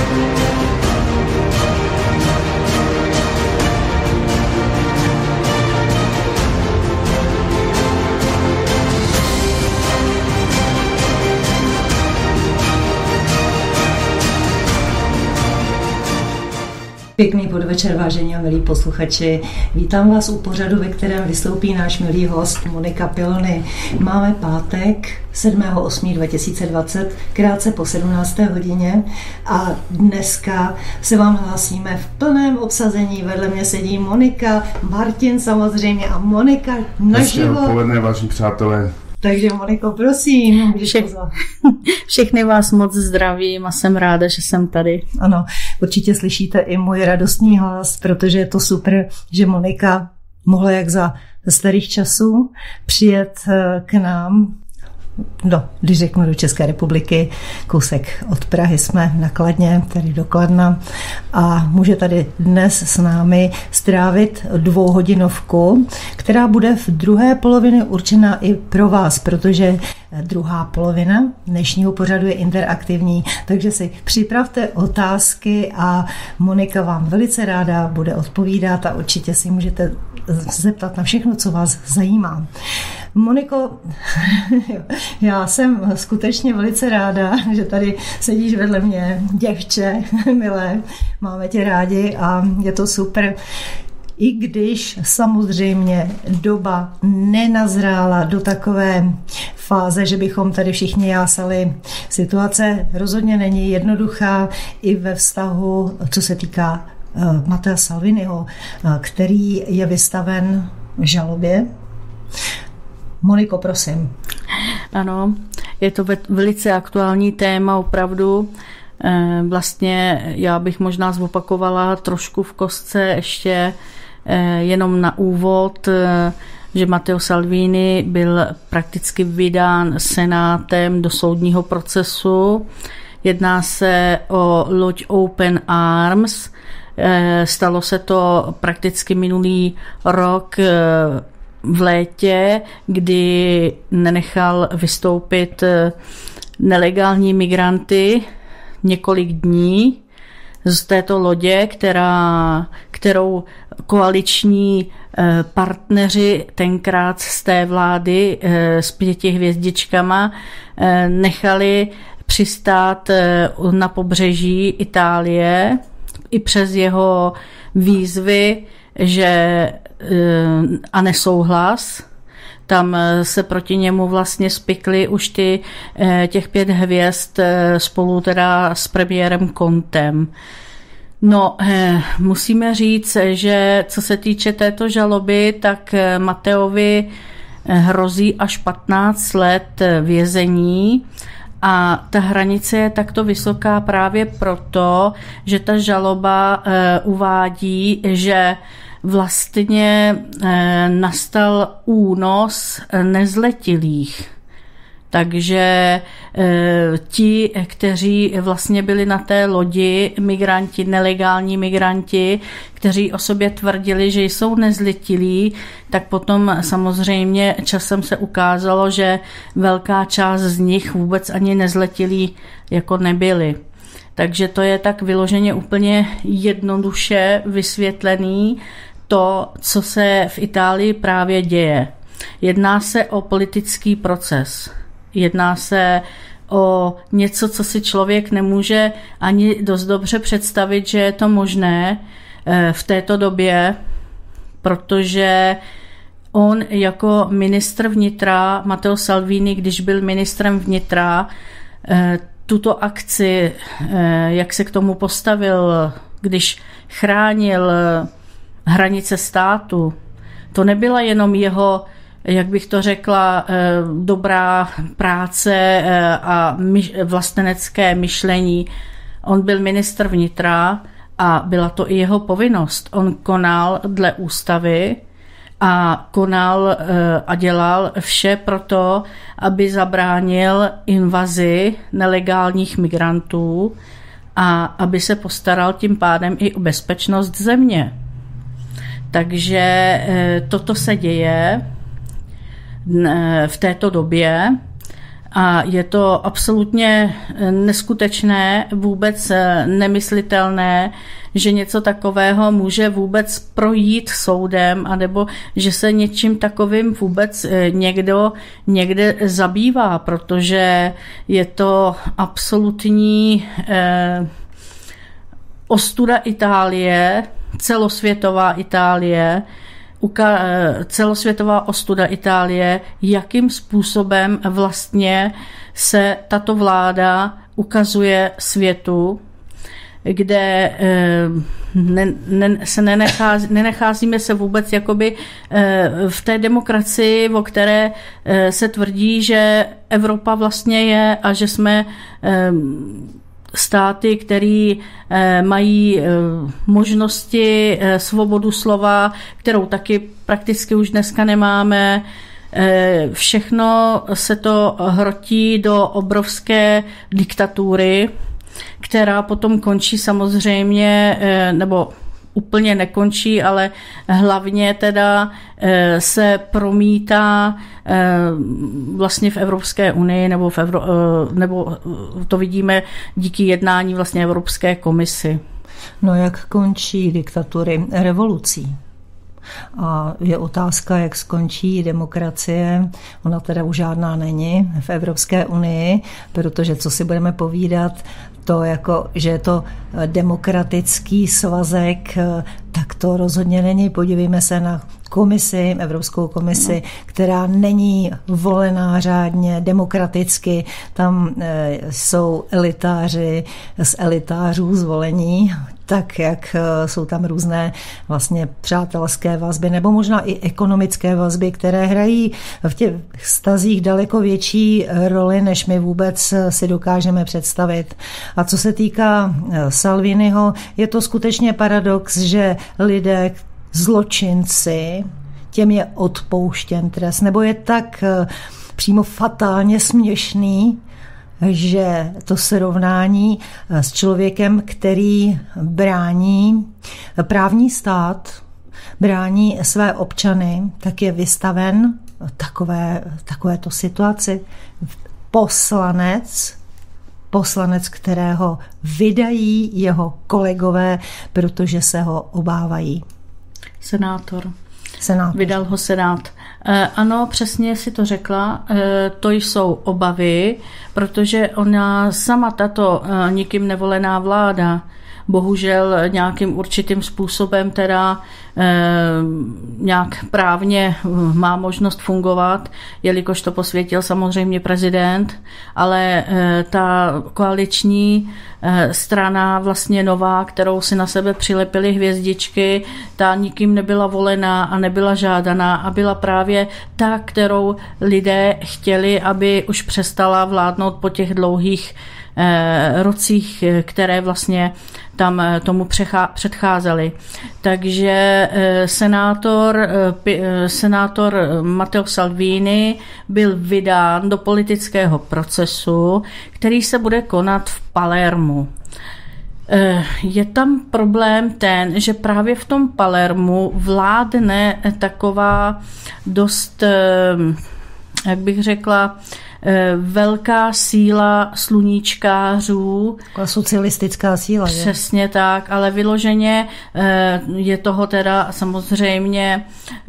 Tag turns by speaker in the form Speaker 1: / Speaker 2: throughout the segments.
Speaker 1: Pěkný podvečer, vážení a milí posluchači. Vítám vás u pořadu, ve kterém vystoupí náš milý host Monika Pilony. Máme pátek 7.8.2020, krátce po 17. hodině a dneska se vám hlásíme v plném obsazení. Vedle mě sedí Monika, Martin samozřejmě a Monika naživo.
Speaker 2: Hezké odpoledne, vážení přátelé.
Speaker 1: Takže Moniko, prosím.
Speaker 3: Všechny vás moc zdravím a jsem ráda, že jsem tady.
Speaker 1: Ano, určitě slyšíte i můj radostný hlas, protože je to super, že Monika mohla jak za starých časů přijet k nám, když řeknu do České republiky, kousek od Prahy jsme na Kladně, tedy do Kladna, a může tady dnes s námi strávit 2hodinovku, která bude v druhé polovině určená i pro vás, protože druhá polovina dnešního pořadu je interaktivní, takže si připravte otázky a Monika vám velice ráda bude odpovídat a určitě si můžete zeptat na všechno, co vás zajímá. Moniko, já jsem skutečně velice ráda, že tady sedíš vedle mě, děvče, milé, máme tě rádi a je to super. I když samozřejmě doba nenazrála do takové fáze, že bychom tady všichni jásali. Situace rozhodně není jednoduchá i ve vztahu, co se týká Mattea Salviniho, který je vystaven žalobě. Moniko, prosím.
Speaker 3: Ano, je to velice aktuální téma, opravdu. Vlastně já bych možná zopakovala trošku v kostce ještě jenom na úvod, že Matteo Salvini byl prakticky vydán senátem do soudního procesu. Jedná se o loď Open Arms. Stalo se to prakticky minulý rok v létě, kdy nenechal vystoupit nelegální migranty několik dní z této lodě, kterou koaliční partneři tenkrát z té vlády s 5 hvězdičkama nechali přistát na pobřeží Itálie i přes jeho výzvy, a nesouhlas. Tam se proti němu vlastně spikly už těch 5 hvězd spolu teda s premiérem Contem. No, musíme říct, že co se týče této žaloby, tak Matteovi hrozí až 15 let vězení. A ta hranice je takto vysoká právě proto, že ta žaloba uvádí, že vlastně nastal únos nezletilých. Takže ti, kteří vlastně byli na té lodi, migranti, nelegální migranti, kteří o sobě tvrdili, že jsou nezletilí, tak potom samozřejmě časem se ukázalo, že velká část z nich vůbec ani nezletilí jako nebyli. Takže to je tak vyloženě úplně jednoduše vysvětlený to, co se v Itálii právě děje. Jedná se o politický proces. Jedná se o něco, co si člověk nemůže ani dost dobře představit, že je to možné v této době, protože on jako ministr vnitra, Matteo Salvini, když byl ministrem vnitra, tuto akci, jak se k tomu postavil, když chránil hranice státu, to nebyla jenom jeho, jak bych to řekla, dobrá práce a vlastenecké myšlení. On byl ministr vnitra a byla to i jeho povinnost. On konal dle ústavy a konal a dělal vše pro to, aby zabránil invazi nelegálních migrantů a aby se postaral tím pádem i o bezpečnost země. Takže toto se děje v této době A je to absolutně neskutečné, vůbec nemyslitelné, že něco takového může vůbec projít soudem, anebo že se něčím takovým vůbec někdo někde zabývá, protože je to absolutní ostuda Itálie, celosvětová Itálie, celosvětová ostuda Itálie, jakým způsobem vlastně se tato vláda ukazuje světu, kde nenecházíme se vůbec jakoby v té demokracii, o které se tvrdí, že Evropa vlastně je a že jsme státy, které mají možnosti, svobodu slova, kterou taky prakticky už dneska nemáme. Všechno se to hrotí do obrovské diktatury, která potom končí samozřejmě, nebo úplně nekončí, ale hlavně teda se promítá vlastně v Evropské unii, nebo to vidíme díky jednání vlastně Evropské komisi.
Speaker 1: No jak končí diktatury? Revolucí. A je otázka, jak skončí demokracie. Ona teda už žádná není v Evropské unii, protože co si budeme povídat, to jako, že je to demokratický svazek, tak to rozhodně není. Podívejme se na komisi, Evropskou komisi, která není volená řádně, demokraticky. Tam jsou elitáři z elitářů zvolení, tak jak jsou tam různé vlastně přátelské vazby nebo možná i ekonomické vazby, které hrají v těch vztazích daleko větší roli, než my vůbec si dokážeme představit. A co se týká Salviniho, je to skutečně paradox, že lidé, zločinci, těm je odpouštěn trest, nebo je tak přímo fatálně směšný, že to srovnání s člověkem, který brání právní stát, své občany, tak je vystaven takovéto situaci. Poslanec, kterého vydají jeho kolegové, protože se ho obávají.
Speaker 3: Senátor. Vydal ho Senát. Ano, přesně si to řekla, to jsou obavy, protože ona sama tato nikým nevolená vláda bohužel nějakým určitým způsobem teda nějak právně má možnost fungovat, jelikož to posvětil samozřejmě prezident, ale ta koaliční strana vlastně nová, kterou si na sebe přilepily hvězdičky, ta nikým nebyla volená a nebyla žádaná a byla právě ta, kterou lidé chtěli, aby už přestala vládnout po těch dlouhých rocích, které vlastně tomu předcházely. Takže senátor Matteo Salvini byl vydán do politického procesu, který se bude konat v Palermu. Je tam problém ten, že právě v tom Palermu vládne taková dost, jak bych řekla, velká síla sluníčkářů.
Speaker 1: Taková socialistická síla.
Speaker 3: Přesně tak, ale vyloženě je toho teda samozřejmě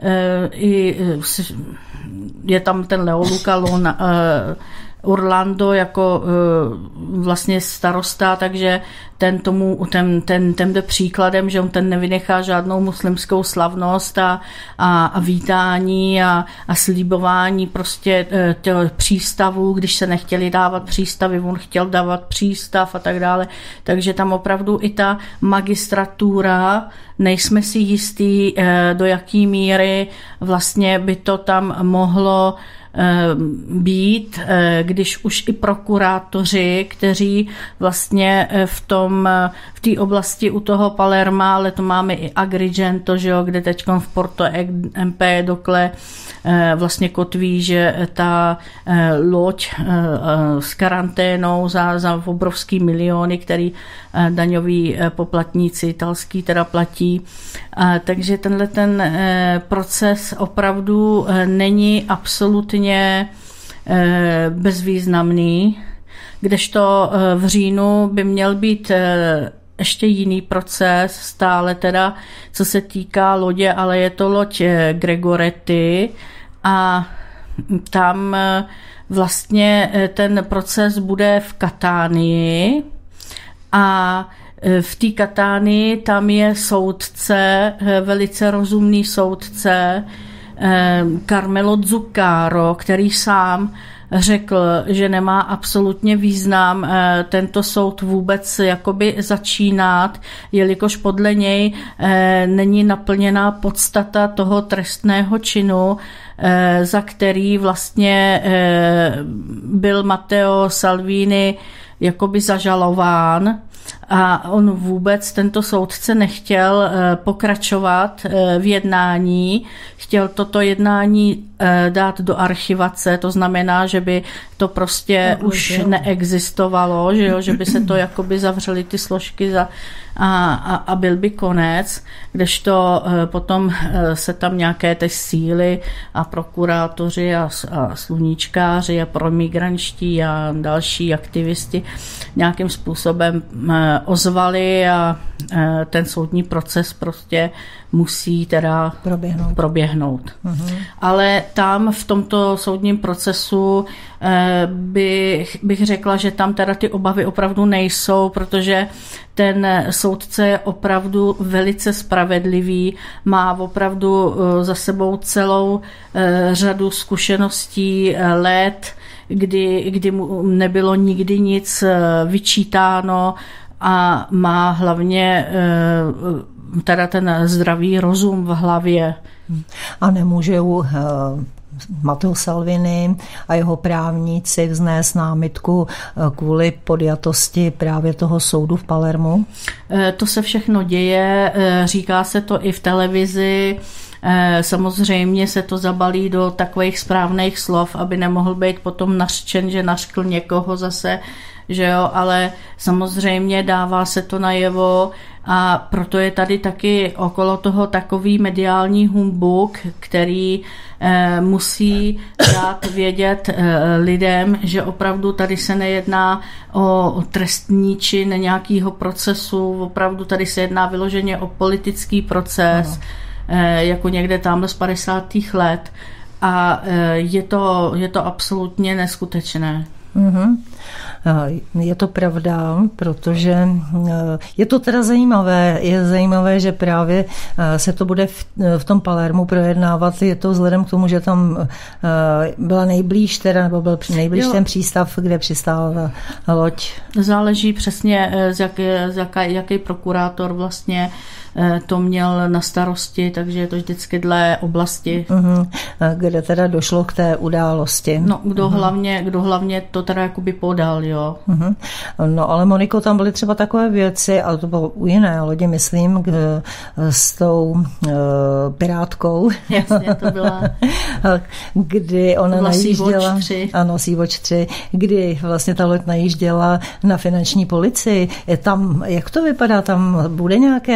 Speaker 3: je tam ten Leoluca Orlando jako vlastně starosta, takže ten jde příkladem, že on ten nevynechá žádnou muslimskou slavnost a vítání a slíbování prostě přístavů, když se nechtěli dávat přístavy, on chtěl dávat přístav a tak dále. Takže tam opravdu i ta magistratura, nejsme si jistí, do jaký míry vlastně by to tam mohlo být, když už i prokurátoři, kteří vlastně v té oblasti u toho Palerma, ale to máme i Agrigento, že jo, kde teď v Porto Empedocle vlastně kotví, že ta loď s karanténou za obrovský miliony, který daňoví poplatníci italský teda platí. Takže tenhle ten proces opravdu není absolutně bezvýznamný, kdežto v říjnu by měl být ještě jiný proces, stále teda, co se týká lodě, ale je to loď Gregoretti a tam vlastně ten proces bude v Katánii a v té Katánii tam je soudce, velice rozumný soudce, Carmelo Zuccaro, který sám řekl, že nemá absolutně význam tento soud vůbec jakoby začínat, jelikož podle něj není naplněná podstata toho trestného činu, za který vlastně byl Matteo Salvini jakoby zažalován. A on vůbec, tento soudce, nechtěl pokračovat v jednání, chtěl toto jednání dát do archivace, to znamená, že by to prostě už neexistovalo, že by se to jakoby zavřely ty složky a byl by konec, kdežto potom se tam nějaké ty síly a prokurátoři a sluníčkáři a promigrančtí a další aktivisti nějakým způsobem ozvali a ten soudní proces prostě musí teda proběhnout. Uh-huh. Ale tam v tomto soudním procesu bych řekla, že tam teda ty obavy opravdu nejsou, protože ten soudce je opravdu velice spravedlivý, má opravdu za sebou celou řadu zkušeností, let, kdy mu nebylo nikdy nic vyčítáno a má hlavně teda ten zdravý rozum v hlavě.
Speaker 1: A nemůžou Matteo Salvini a jeho právníci vznést námitku kvůli podjatosti právě toho soudu v Palermu?
Speaker 3: To se všechno děje, říká se to i v televizi. Samozřejmě se to zabalí do takových správných slov, aby nemohl být potom nařčen, že nařkl někoho zase, že jo, ale samozřejmě dává se to najevo a proto je tady taky okolo toho takový mediální humbuk, který musí dát vědět lidem, že opravdu tady se nejedná o trestní čin nějakého procesu, opravdu tady se jedná vyloženě o politický proces, jako někde tamhle z 50. let a je to absolutně neskutečné.
Speaker 1: Mm-hmm. Je to pravda, protože je to teda zajímavé. Je zajímavé, že právě se to bude v tom Palermu projednávat. Je to vzhledem k tomu, že tam byla nejblíž, teda, nebo byl nejblíž ten přístav, kde přistála loď.
Speaker 3: Záleží přesně, jaký prokurátor vlastně to měl na starosti, takže je to vždycky dle oblasti.
Speaker 1: Kde teda došlo k té události.
Speaker 3: No, kdo hlavně to teda jakoby podal, jo.
Speaker 1: No, ale Moniko, tam byly třeba takové věci, ale to bylo u jiné lodi, myslím, s tou pirátkou.
Speaker 3: Jasně, to byla.
Speaker 1: Kdy ona najížděla.
Speaker 3: Ano,
Speaker 1: Sea-Watch 3, kdy vlastně ta loď najížděla na finanční policii. Tam, jak to vypadá? Tam bude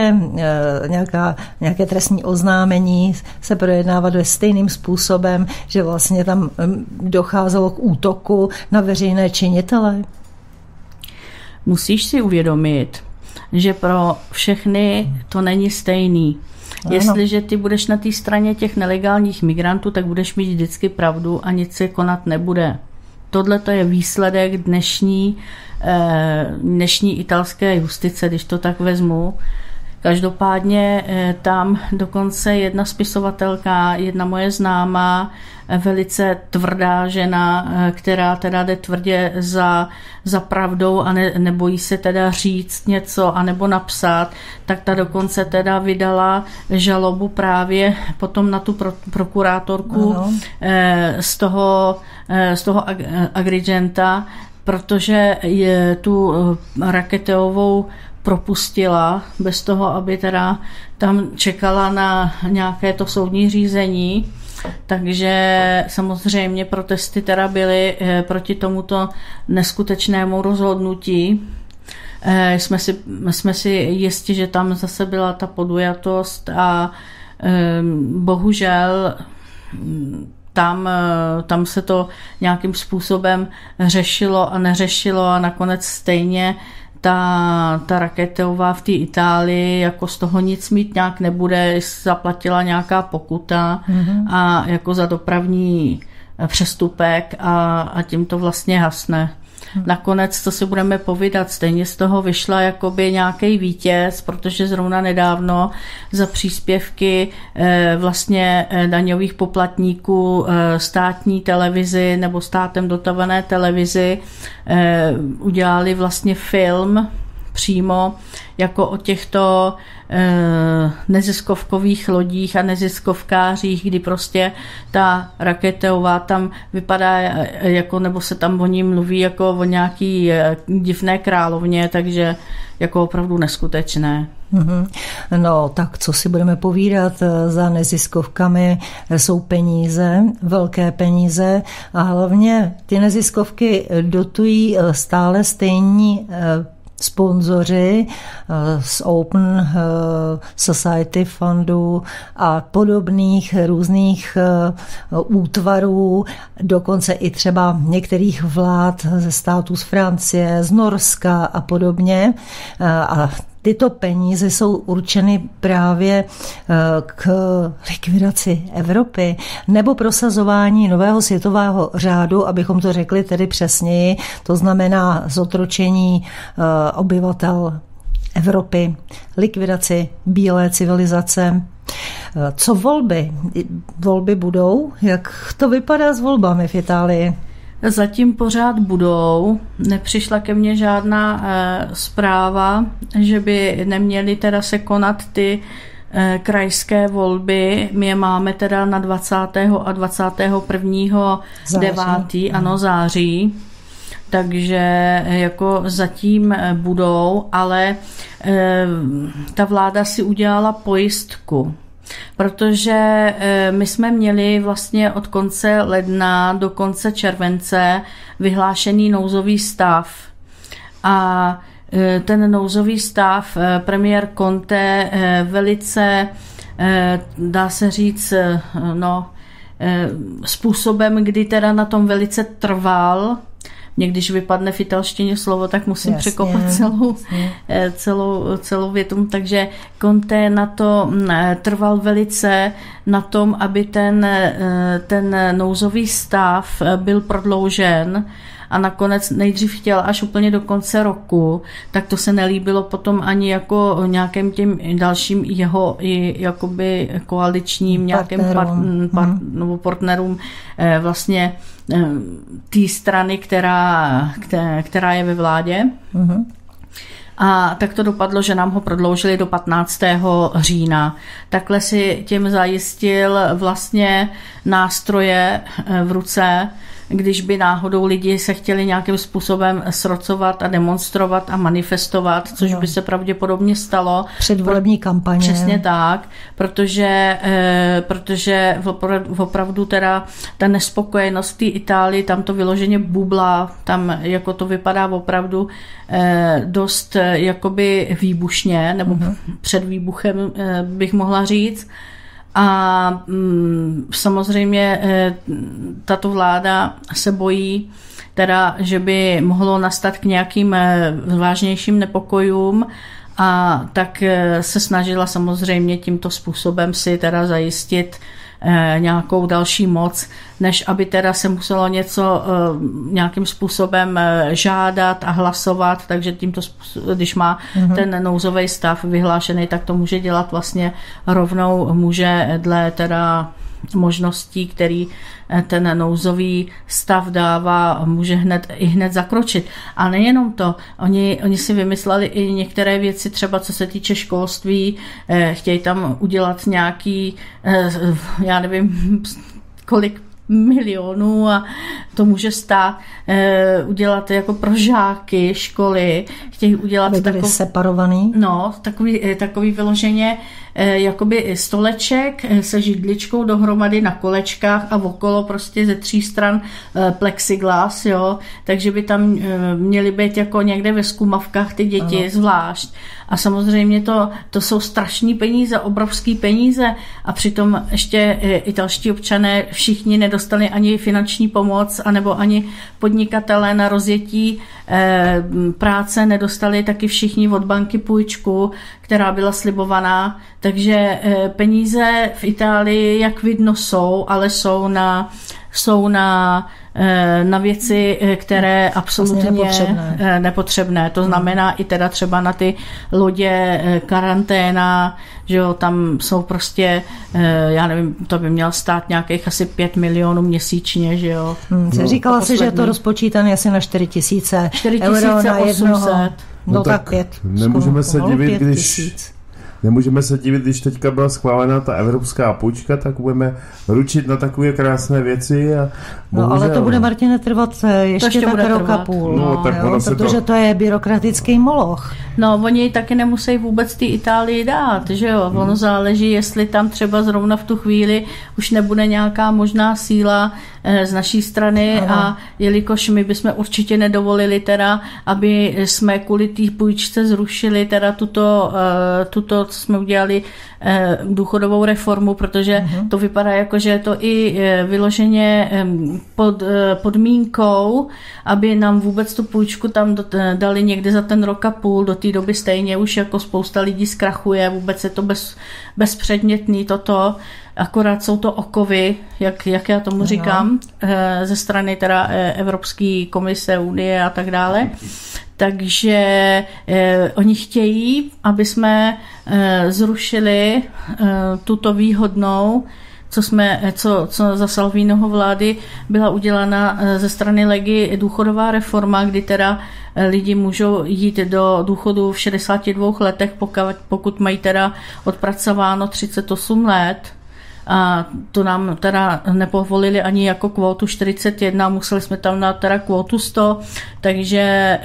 Speaker 1: nějaké trestní oznámení se projednávat ve stejným způsobem, že vlastně tam docházelo k útoku na veřejné činitele?
Speaker 3: Musíš si uvědomit, že pro všechny to není stejný. Ano. Jestliže ty budeš na té straně těch nelegálních migrantů, tak budeš mít vždycky pravdu a nic se konat nebude. Tohle to je výsledek dnešní italské justice, když to tak vezmu. Každopádně tam dokonce jedna spisovatelka, jedna moje známá, velice tvrdá žena, která teda jde tvrdě za pravdou a nebojí se teda říct něco anebo napsat, tak ta dokonce teda vydala žalobu právě potom na tu prokurátorku z toho Agrigenta, protože je tu Rackettovou propustila bez toho, aby teda tam čekala na nějaké to soudní řízení. Takže samozřejmě protesty teda byly proti tomuto neskutečnému rozhodnutí. Jsme si jistí, že tam zase byla ta podujatost a bohužel tam se to nějakým způsobem řešilo a neřešilo a nakonec stejně ta Raketová v té Itálii jako z toho nic mít nějak nebude, zaplatila nějaká pokuta a jako za dopravní přestupek a tím to vlastně hasne. Nakonec, co si budeme povídat, stejně z toho vyšla jakoby nějaký vítěz, protože zrovna nedávno za příspěvky vlastně daňových poplatníků státní televizi nebo státem dotované televizi udělali vlastně film přímo jako o těchto neziskovkových lodích a neziskovkářích, kdy prostě ta Raketová tam vypadá jako, nebo se tam o ní mluví jako o nějaký divné královně, takže jako opravdu neskutečné.
Speaker 1: No tak co si budeme povídat, za neziskovkami jsou peníze, velké peníze a hlavně ty neziskovky dotují stále stejní sponzoři z Open Society Fundu a podobných různých útvarů, dokonce i třeba některých vlád ze států z Francie, z Norska a podobně. A tyto peníze jsou určeny právě k likvidaci Evropy nebo prosazování nového světového řádu, abychom to řekli tedy přesněji, to znamená zotročení obyvatel Evropy, likvidaci bílé civilizace. Co volby? Volby budou? Jak to vypadá s volbami v Itálii?
Speaker 3: Zatím pořád budou. Nepřišla ke mně žádná zpráva, že by neměly teda se konat ty krajské volby. My je máme teda na 20. a 21. 9. Ano, září. Takže jako zatím budou, ale ta vláda si udělala pojistku. Protože my jsme měli vlastně od konce ledna do konce července vyhlášený nouzový stav. A ten nouzový stav premiér Conte velice, dá se říct, způsobem, kdy teda na tom velice trval. Mě když vypadne v italštině slovo, tak musím překopat celou větu. Takže Conte na to trval velice na tom, aby ten nouzový stav byl prodloužen a nakonec nejdřív chtěl až úplně do konce roku, tak to se nelíbilo potom ani jako nějakým tím dalším jeho i jakoby koaličním nějakým partnerům vlastně té strany, která je ve vládě. A tak to dopadlo, že nám ho prodloužili do 15. října. Takhle si tím zajistil vlastně nástroje v ruce, když by náhodou lidi se chtěli nějakým způsobem srocovat a demonstrovat a manifestovat, což by se pravděpodobně stalo.
Speaker 1: Předvolební kampaně.
Speaker 3: Přesně tak, protože opravdu teda ta nespokojenost v té Itálii, tam to vyloženě bublá, tam jako to vypadá opravdu dost jakoby výbušně, nebo před výbuchem bych mohla říct. A samozřejmě tato vláda se bojí teda, že by mohlo nastat k nějakým vážnějším nepokojům a tak se snažila samozřejmě tímto způsobem si teda zajistit nějakou další moc, než aby teda se muselo něco nějakým způsobem žádat a hlasovat, takže tímto způsobem, když má ten nouzový stav vyhlášený, tak to může dělat vlastně rovnou, může dle teda možností, který ten nouzový stav dává, může hned zakročit. A nejenom to, oni si vymysleli i některé věci, třeba co se týče školství, chtějí tam udělat nějaký, já nevím, kolik milionů a to může stát udělat jako pro žáky školy, chtějí udělat
Speaker 1: separovaný.
Speaker 3: No, takový vyloženě jakoby stoleček se židličkou dohromady na kolečkách a okolo prostě ze 3 stran plexiglas, jo, takže by tam měly být jako někde ve zkumavkách ty děti zvlášť. A samozřejmě to jsou strašný peníze, obrovský peníze a přitom ještě italští občané všichni nedostali ani finanční pomoc, anebo ani podnikatelé na rozjetí práce nedostali taky všichni od banky půjčku, která byla slibovaná. Takže peníze v Itálii, jak vidno, jsou, ale jsou na věci, které absolutně nepotřebné. To znamená i teda třeba na ty lodě karanténa, že jo, tam jsou prostě, já nevím, to by měl stát nějakých asi 5 milionů měsíčně, že jo.
Speaker 1: Říkala si, že je to rozpočítané asi na 4 000 euro na jednoho. No tak 5.
Speaker 2: Nemůžeme se divit, když teďka byla schválená ta evropská půjčka, tak budeme ručit na takové krásné věci. A
Speaker 1: no ale to bude, Martine, trvat ještě tak rok a půl.
Speaker 2: No, tak jo,
Speaker 1: protože to je byrokratický moloch.
Speaker 3: No, oni taky nemusí vůbec ty Itálii dát, že jo. Ono záleží, jestli tam třeba zrovna v tu chvíli už nebude nějaká možná síla z naší strany. Aha. A jelikož my bychom určitě nedovolili teda, aby jsme kvůli té půjčce zrušili teda tuto co jsme udělali, důchodovou reformu, protože to vypadá jako, že je to i vyloženě pod podmínkou, aby nám vůbec tu půjčku tam dali někde za ten rok a půl. Do té doby stejně už jako spousta lidí zkrachuje, vůbec je to bezpředmětný toto. Akorát jsou to okovy, jak já tomu říkám, ze strany teda Evropské komise, Unie a tak dále. Takže oni chtějí, aby jsme zrušili tuto výhodnou, co za Salviniho vlády byla udělána ze strany Legy důchodová reforma, kdy teda lidi můžou jít do důchodu v 62 letech, pokud mají teda odpracováno 38 let. A to nám teda nepovolili ani jako kvótu 41, museli jsme tam na teda kvótu 100, takže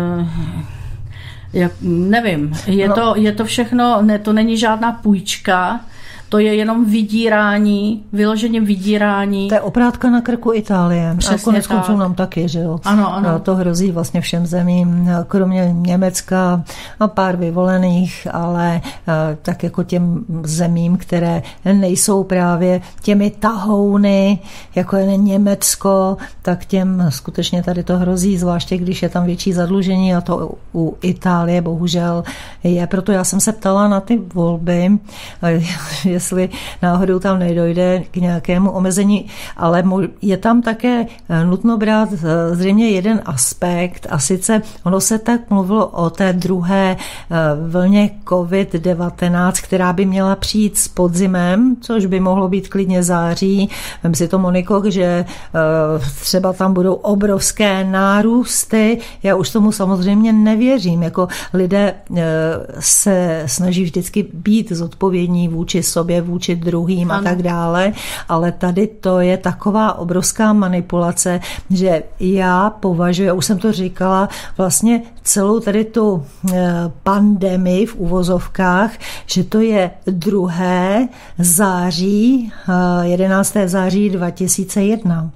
Speaker 3: nevím, je to všechno, ne, to není žádná půjčka, to je jenom vydírání, vyloženě vydírání.
Speaker 1: To je oprátka na krku Itálie.
Speaker 3: Přesně
Speaker 1: a konec konců nám taky, že jo.
Speaker 3: Ano.
Speaker 1: To hrozí vlastně všem zemím, kromě Německa a pár vyvolených, ale tak jako těm zemím, které nejsou právě těmi tahouny, jako je Německo, tak těm skutečně tady to hrozí, zvláště když je tam větší zadlužení, a to u Itálie bohužel je. Proto já jsem se ptala na ty volby, jestli náhodou tam nedojde k nějakému omezení, ale je tam také nutno brát zřejmě jeden aspekt, a sice ono se tak mluvilo o té druhé vlně COVID-19, která by měla přijít s podzimem, což by mohlo být klidně září. Vem si to, Moniko, že třeba tam budou obrovské nárůsty. Já už tomu samozřejmě nevěřím. Jako lidé se snaží vždycky být zodpovědní vůči sobě, vůči druhým a tak dále, ale tady to je taková obrovská manipulace, že já považuji, už jsem to říkala, vlastně celou tady tu pandemii v uvozovkách, že to je 2. září, 11. září 2001.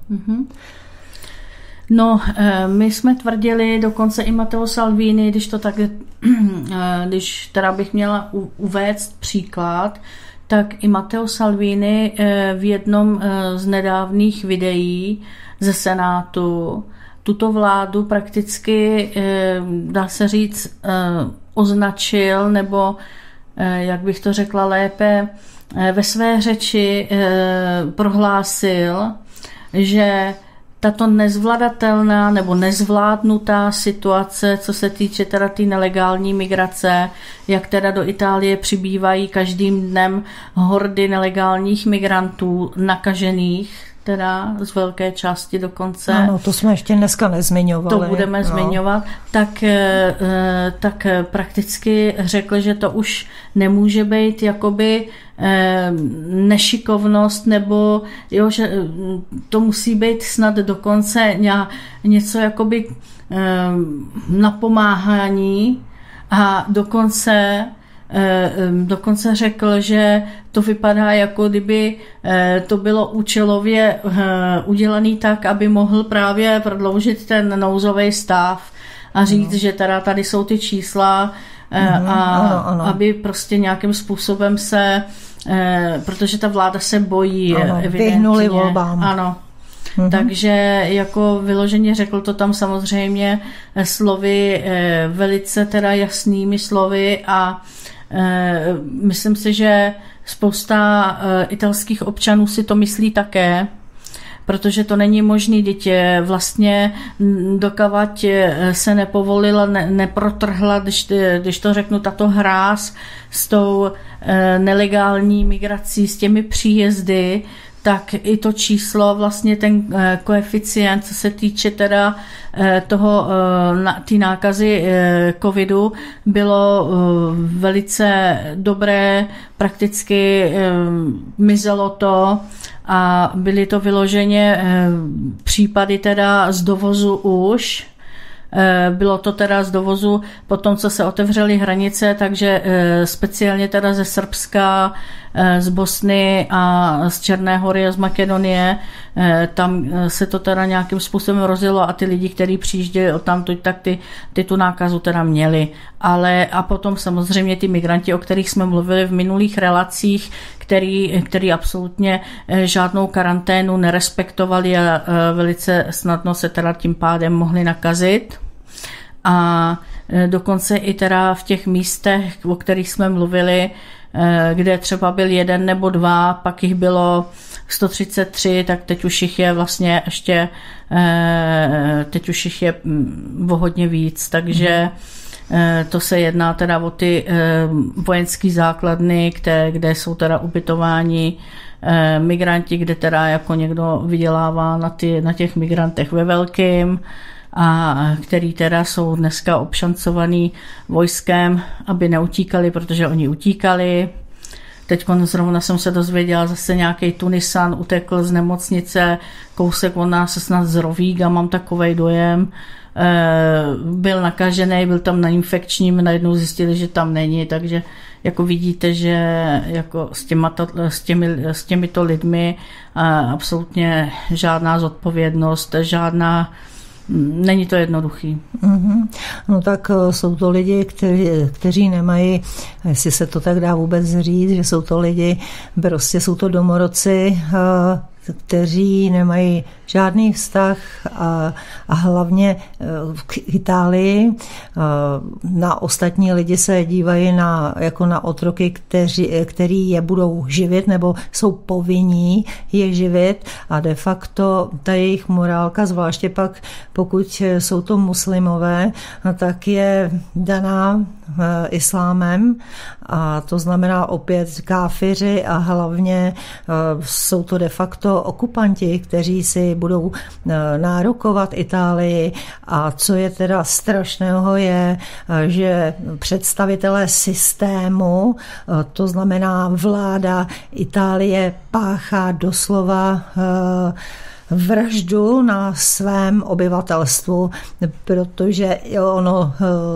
Speaker 3: No, my jsme tvrdili, dokonce i Matteo Salvini, když teda bych měla uvést příklad, tak i Matteo Salvini v jednom z nedávných videí ze Senátu tuto vládu prakticky, dá se říct, označil, nebo, jak bych to řekla lépe, ve své řeči prohlásil, že tato nezvladatelná nebo nezvládnutá situace, co se týče teda té nelegální migrace, jak teda do Itálie přibývají každým dnem hordy nelegálních migrantů nakažených, teda z velké části dokonce.
Speaker 1: Ano, to jsme ještě dneska nezmiňovali.
Speaker 3: To budeme zmiňovat. Tak prakticky řekl, že to už nemůže být jakoby nešikovnost, nebo jo, že to musí být snad dokonce něco jakoby napomáhání, a dokonce řekl, že to vypadá, jako kdyby to bylo účelově udělané tak, aby mohl právě prodloužit ten nouzový stav a říct, že teda tady jsou ty čísla, ano. Aby prostě nějakým způsobem se, protože ta vláda se bojí, evidentně.
Speaker 1: Vyhnuli volbám.
Speaker 3: Ano, Takže jako vyloženě řekl to tam samozřejmě slovy, velice teda jasnými slovy a myslím si, že spousta italských občanů si to myslí také, protože to není možný, dítě vlastně dokavať se nepovolila, neprotrhla, když to řeknu, tato hráz s tou nelegální migrací, s těmi příjezdy, tak i to číslo, vlastně ten koeficient, co se týče teda té nákazy covidu, bylo velice dobré, prakticky mizelo to a byly to vyloženě případy teda z dovozu už. Bylo to teda z dovozu po tom, co se otevřely hranice, takže speciálně teda ze Srbska, z Bosny a z Černé Hory a z Makedonie, tam se to teda nějakým způsobem rozjelo a ty lidi, kteří přijížděli odtamtud, tak ty tu nákazu teda měli. Ale a potom samozřejmě ty migranti, o kterých jsme mluvili v minulých relacích, který absolutně žádnou karanténu nerespektovali a velice snadno se teda tím pádem mohli nakazit. A dokonce i teda v těch místech, o kterých jsme mluvili, kde třeba byl 1 nebo 2, pak jich bylo 133, tak teď už jich je vlastně ještě, teď už jich je o hodně víc, takže to se jedná teda o ty vojenské základny, kde jsou teda ubytováni migranti, kde teda jako někdo vydělává na těch migrantech ve velkým, a který teda jsou dneska obšancovaný vojskem, aby neutíkali, protože oni utíkali. Teď zrovna jsem se dozvěděla, zase nějaký Tunisan utekl z nemocnice, kousek od nás se snad z Rovíga, mám takovej dojem. Byl nakažený, byl tam na infekčním, najednou zjistili, že tam není, takže jako vidíte, že jako s těmito lidmi absolutně žádná zodpovědnost, není to jednoduchý.
Speaker 1: No tak jsou to lidi, kteří nemají, jestli se to tak dá vůbec říct, že jsou to lidi, prostě jsou to domorodci, kteří nemají žádný vztah a hlavně k Itálii. Na ostatní lidi se dívají jako na otroky, který je budou živit nebo jsou povinní je živit a de facto ta jejich morálka, zvláště pak pokud jsou to muslimové, tak je daná islámem a to znamená opět káfiři a hlavně jsou to de facto okupanti, kteří si budou nárokovat Itálii a co je teda strašného je, že představitelé systému, to znamená vláda Itálie páchá doslova vraždu na svém obyvatelstvu, protože ono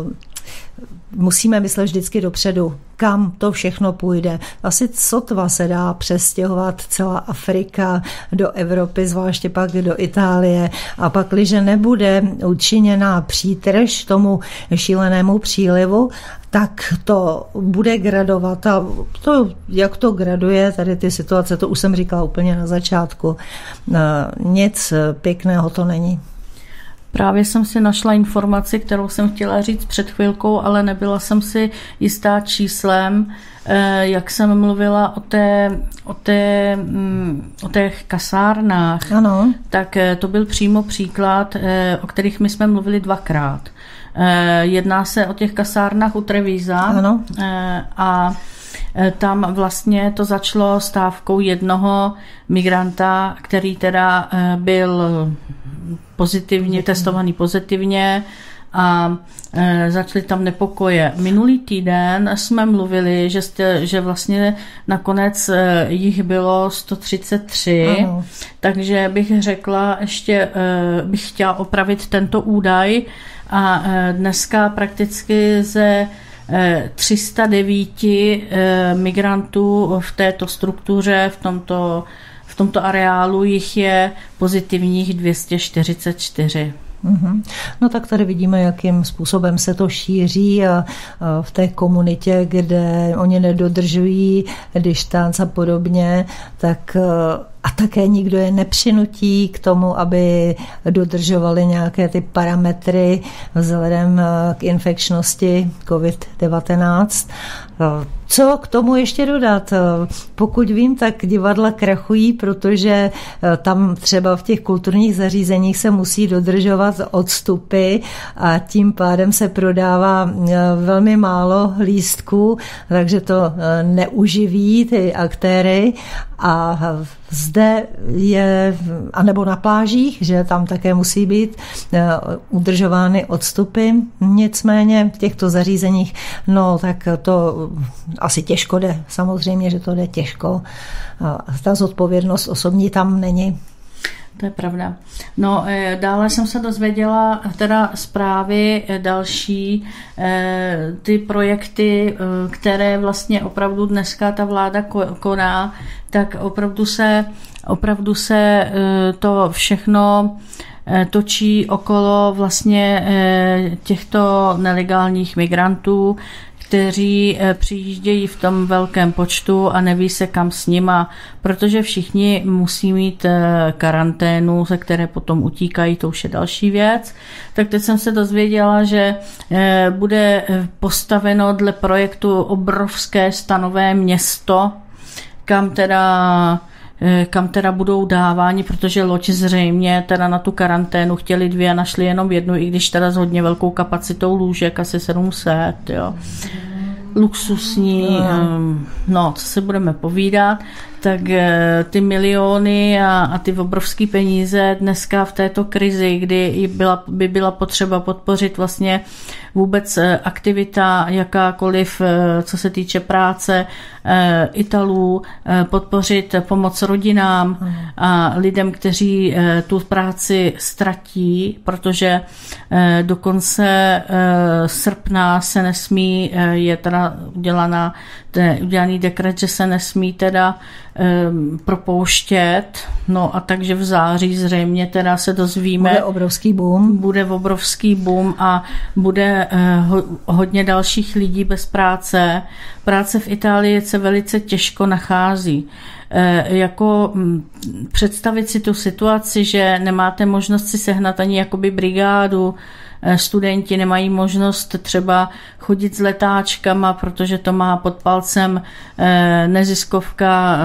Speaker 1: musíme myslet vždycky dopředu, kam to všechno půjde. Asi sotva se dá přestěhovat celá Afrika do Evropy, zvláště pak do Itálie. A pak, když nebude učiněná přítrž tomu šílenému přílivu, tak to bude gradovat. A to, jak to graduje, tady ty situace, to už jsem říkala úplně na začátku. Nic pěkného to není.
Speaker 3: Právě jsem si našla informaci, kterou jsem chtěla říct před chvilkou, ale nebyla jsem si jistá číslem, jak jsem mluvila o těch kasárnách.
Speaker 1: Ano.
Speaker 3: Tak to byl přímo příklad, o kterých my jsme mluvili 2krát. Jedná se o těch kasárnách u Trevíza.
Speaker 1: Ano.
Speaker 3: A tam vlastně to začalo stávkou jednoho migranta, který teda byl testovaný pozitivně a začaly tam nepokoje. Minulý týden jsme mluvili, že vlastně nakonec jich bylo 133, ano. Takže bych řekla, ještě bych chtěla opravit tento údaj a dneska prakticky ze 309 migrantů v této struktuře, v tomto areálu jich je pozitivních 244.
Speaker 1: No tak tady vidíme, jakým způsobem se to šíří a v té komunitě, kde oni nedodržují distanc a podobně, tak A také nikdo je nepřinutí k tomu, aby dodržovali nějaké ty parametry vzhledem k infekčnosti COVID-19. Co k tomu ještě dodat? Pokud vím, tak divadla krachují, protože tam třeba v těch kulturních zařízeních se musí dodržovat odstupy a tím pádem se prodává velmi málo lístků, takže to neuživí ty aktéry. A zde je, anebo na plážích, že tam také musí být udržovány odstupy. Nicméně v těchto zařízeních, no tak to asi těžko jde. Samozřejmě, že to jde těžko. Ta zodpovědnost osobní tam není.
Speaker 3: To je pravda. No, dále jsem se dozvěděla teda zprávy další, ty projekty, které vlastně opravdu dneska ta vláda koná, tak opravdu se to všechno točí okolo vlastně těchto nelegálních migrantů, kteří přijíždějí v tom velkém počtu a neví se kam s nima, protože všichni musí mít karanténu, ze které potom utíkají, to už je další věc. Tak teď jsem se dozvěděla, že bude postaveno dle projektu obrovské stanové město, kam teda budou dáváni, protože loď zřejmě teda na tu karanténu chtěli 2 a našli jenom 1, i když teda s hodně velkou kapacitou lůžek, asi 700, jo. Luxusní, no, co si budeme povídat, tak ty miliony a ty obrovské peníze dneska v této krizi, kdy by byla potřeba podpořit vlastně vůbec aktivita jakákoliv, co se týče práce Italů, podpořit pomoc rodinám a lidem, kteří tu práci ztratí, protože do konce srpna se nesmí, je teda udělaný dekret, že se nesmí teda propouštět, no a takže v září zřejmě teda se dozvíme.
Speaker 1: Bude obrovský boom.
Speaker 3: Bude obrovský boom a bude hodně dalších lidí bez práce. Práce v Itálii se velice těžko nachází. Jako představit si tu situaci, že nemáte možnost si sehnat ani jakoby brigádu, studenti nemají možnost třeba chodit s letáčkama, protože to má pod palcem neziskovka,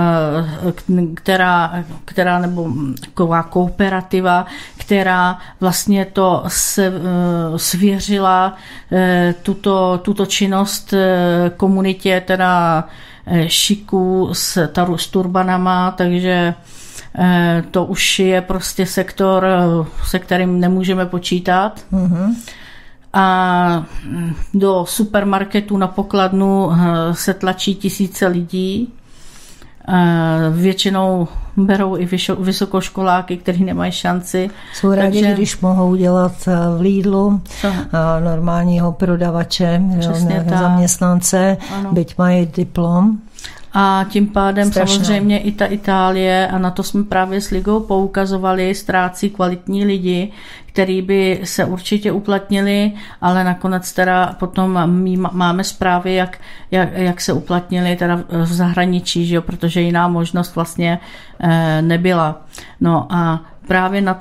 Speaker 3: která nebo taková kooperativa, která vlastně to svěřila tuto činnost komunitě teda šiků s turbanama, takže to už je prostě sektor, se kterým nemůžeme počítat. Mm-hmm. A do supermarketu na pokladnu se tlačí 1000 lidí. Většinou berou i vysokoškoláky, kteří nemají šanci.
Speaker 1: Jsou rádi, když mohou dělat v Lidlu normálního prodavače, zaměstnance, byť mají diplom.
Speaker 3: A tím pádem samozřejmě i ta Itálie, a na to jsme právě s Ligou poukazovali, ztrácí kvalitní lidi, který by se určitě uplatnili, ale nakonec teda potom máme zprávy, jak se uplatnili teda v zahraničí, že jo, protože jiná možnost vlastně nebyla. No a právě na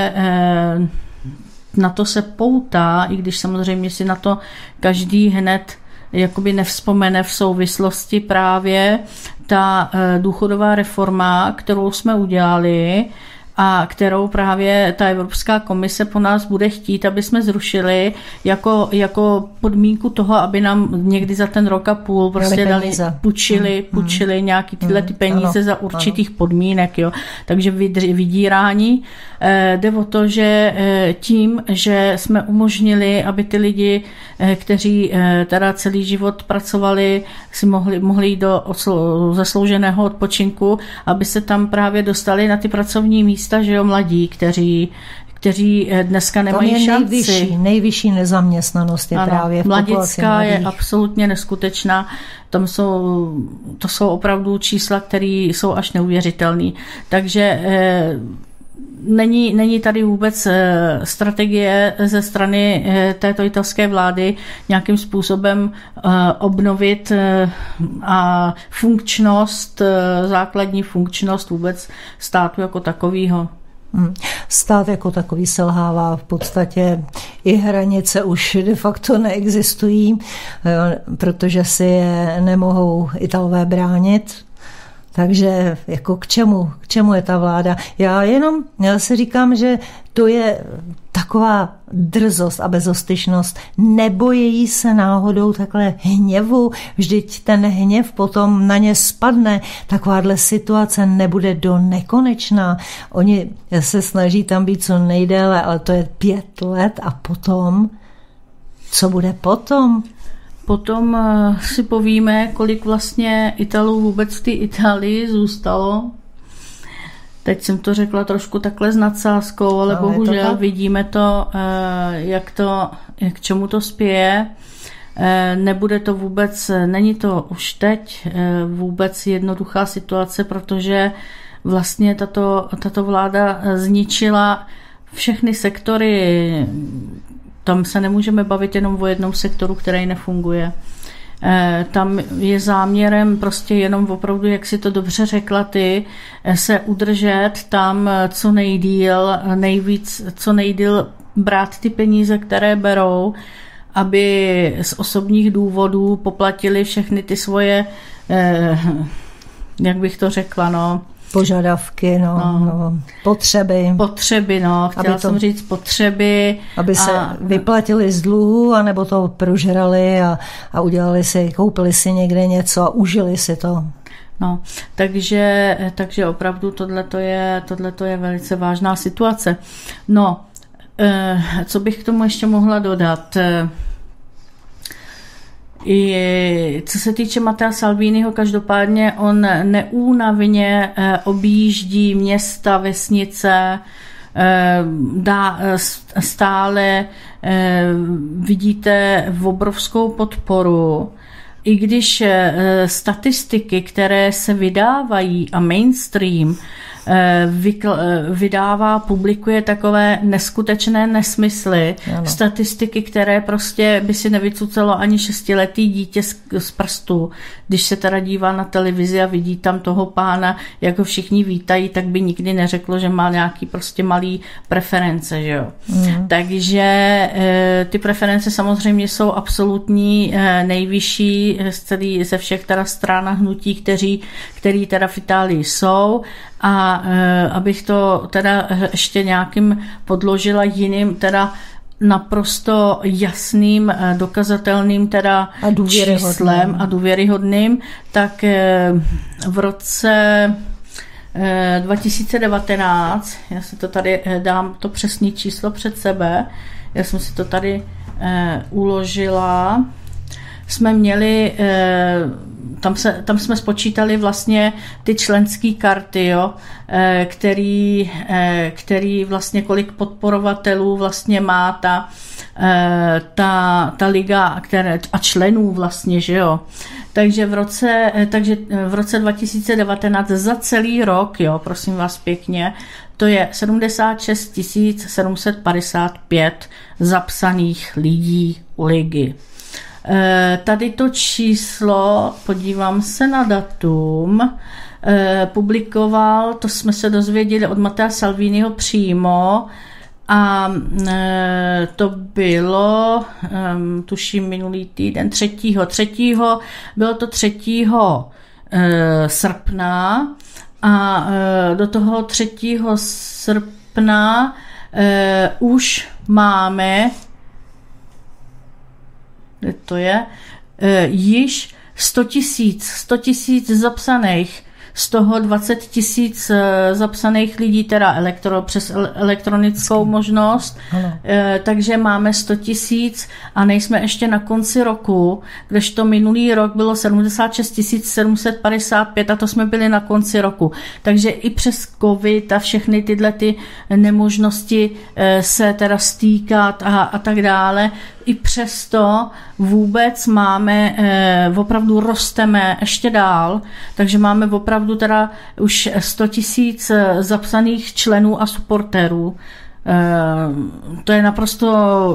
Speaker 3: to se poutá, i když samozřejmě si na to každý hned jakoby nevzpomene v souvislosti právě ta důchodová reforma, kterou jsme udělali a kterou právě ta Evropská komise po nás bude chtít, aby jsme zrušili jako podmínku toho, aby nám někdy za ten rok a půl prostě dali, půjčili nějaký tyhle ty peníze za určitých podmínek. Jo. Takže vydírání. Jde o to, že tím, že jsme umožnili, aby ty lidi, kteří teda celý život pracovali, si mohli jít do zaslouženého odpočinku, aby se tam právě dostali na ty pracovní místa, že jo, mladí, kteří dneska nemají šanci.
Speaker 1: Nejvyšší nezaměstnanost je právě v populaci
Speaker 3: mladická je absolutně neskutečná. To jsou opravdu čísla, které jsou až neuvěřitelné. Takže není tady vůbec strategie ze strany této italské vlády nějakým způsobem obnovit a funkčnost, základní funkčnost vůbec státu jako takového.
Speaker 1: Stát jako takový selhává, v podstatě i hranice už de facto neexistují, protože si je nemohou Italové bránit. Takže jako k čemu je ta vláda? Já si říkám, že to je taková drzost a bezostyšnost. Nebojí se náhodou takhle hněvu, vždyť ten hněv potom na ně spadne. Takováhle situace nebude do nekonečna. Oni se snaží tam být co nejdéle, ale to je 5 let a potom, co bude potom?
Speaker 3: Potom si povíme, kolik vlastně Italů vůbec v té Itálii zůstalo. Teď jsem to řekla trošku takhle s nadsázkou, ale bohužel vidíme to, k čemu to spěje. Nebude to vůbec, není to už teď vůbec jednoduchá situace, protože vlastně tato vláda zničila všechny sektory. Tam se nemůžeme bavit jenom o jednom sektoru, který nefunguje. Tam je záměrem prostě jenom opravdu, jak si to dobře řekla ty, se udržet tam co nejdýl brát ty peníze, které berou, aby z osobních důvodů poplatili všechny ty svoje, jak bych to řekla,
Speaker 1: požadavky, potřeby.
Speaker 3: Chtěla jsem říct potřeby.
Speaker 1: Aby se vyplatili z dluhu, anebo to prožrali a koupili si někde něco a užili si to.
Speaker 3: Takže opravdu tohleto je velice vážná situace. Co bych k tomu ještě mohla dodat? Co se týče Mattea Salviniho, každopádně on neúnavně objíždí města, vesnice, stále vidíte obrovskou podporu. I když statistiky, které se vydávají a mainstream publikuje takové neskutečné nesmysly, statistiky, které prostě by si nevycucelo ani 6letý dítě z prstu. Když se teda dívá na televizi a vidí tam toho pána, jak ho všichni vítají, tak by nikdy neřeklo, že má nějaký prostě malý preference, že jo. Takže ty preference samozřejmě jsou absolutní nejvyšší ze všech teda stran a hnutí, který teda v Itálii jsou. A abych to teda ještě nějakým podložila jiným teda naprosto jasným, dokazatelným teda číslem a důvěryhodným, tak v roce 2019, já si to tady dám to přesné číslo před sebe, já jsem si to tady uložila, jsme měli, tam jsme spočítali vlastně ty členské karty, jo, který vlastně kolik podporovatelů vlastně má ta liga a členů vlastně, že jo. Takže v roce 2019 za celý rok, jo, prosím vás pěkně, to je 76 755 zapsaných lidí u ligy. Tady to číslo, podívám se na datum, publikoval, to jsme se dozvěděli od Mattea Salviniho přímo a to bylo, tuším minulý týden, 3. Bylo to 3. srpna a do toho 3. srpna už máme, to je, již 100 tisíc zapsaných, z toho 20 000 zapsaných lidí, teda přes elektronickou možnost, takže máme 100 000 a nejsme ještě na konci roku, kdežto minulý rok bylo 76 755 a to jsme byli na konci roku. Takže i přes covid a všechny tyhle ty nemožnosti se teda stýkat a tak dále, i přesto vůbec máme, opravdu rosteme ještě dál, takže máme opravdu teda už 100 000 zapsaných členů a supportérů. To je naprosto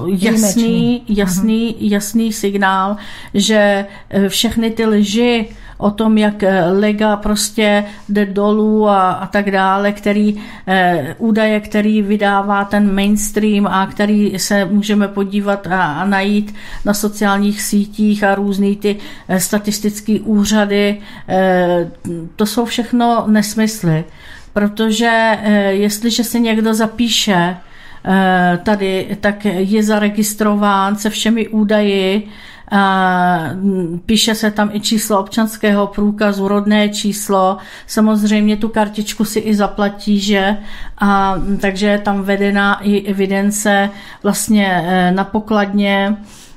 Speaker 3: jasný signál, že všechny ty lži o tom, jak Lega prostě jde dolů a tak dále, údaje, který vydává ten mainstream a který se můžeme podívat a najít na sociálních sítích a různý ty statistické úřady, to jsou všechno nesmysly. Protože jestliže si někdo zapíše tady, tak je zaregistrován se všemi údaji, píše se tam i číslo občanského průkazu, rodné číslo, samozřejmě tu kartičku si i zaplatí, že? Takže je tam vedená i evidence vlastně na pokladně.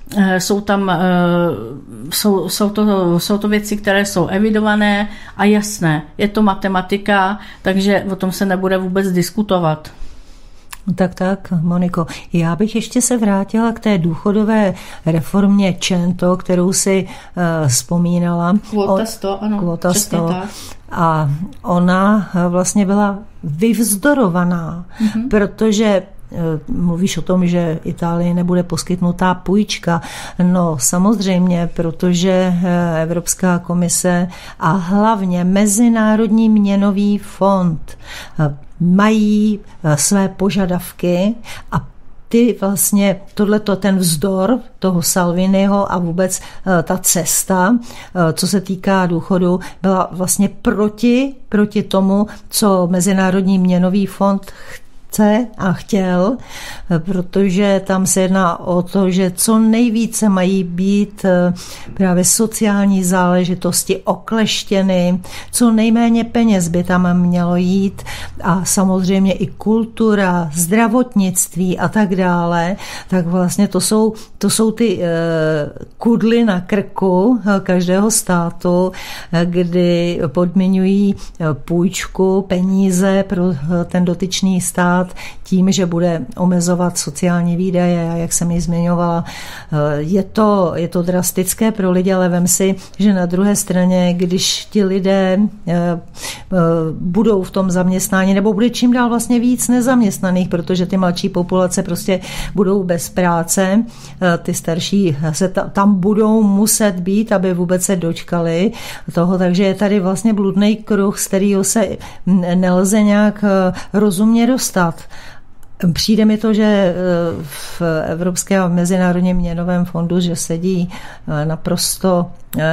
Speaker 3: Jsou to věci, které jsou evidované a jasné. Je to matematika, takže o tom se nebude vůbec diskutovat.
Speaker 1: Tak, Moniko. Já bych ještě se vrátila k té důchodové reformě Čento, kterou si vzpomínala.
Speaker 3: Kvota 100, ano.
Speaker 1: Kvota 100. A ona vlastně byla vyvzdorovaná, protože mluvíš o tom, že Itálii nebude poskytnutá půjčka. No samozřejmě, protože Evropská komise a hlavně Mezinárodní měnový fond mají své požadavky a ty vlastně tohleto, ten vzdor toho Salviniho a vůbec ta cesta, co se týká důchodu, byla vlastně proti tomu, co Mezinárodní měnový fond chce a chtěl, protože tam se jedná o to, že co nejvíce mají být právě sociální záležitosti okleštěny, co nejméně peněz by tam mělo jít a samozřejmě i kultura, zdravotnictví a tak dále, tak vlastně to jsou ty kudly na krku každého státu, kdy podmiňují půjčku, peníze pro ten dotyčný stát tím, že bude omezovat sociální výdaje a jak jsem ji zmiňovala, je to drastické pro lidi, ale vem si, že na druhé straně, když ti lidé budou v tom zaměstnání, nebo bude čím dál vlastně víc nezaměstnaných, protože ty mladší populace prostě budou bez práce, ty starší se tam budou muset být, aby vůbec se dočkali toho, takže je tady vlastně bludný kruh, z kterého se nelze nějak rozumně dostat. Přijde mi to, že v Evropském a Mezinárodním měnovém fondu, že sedí naprosto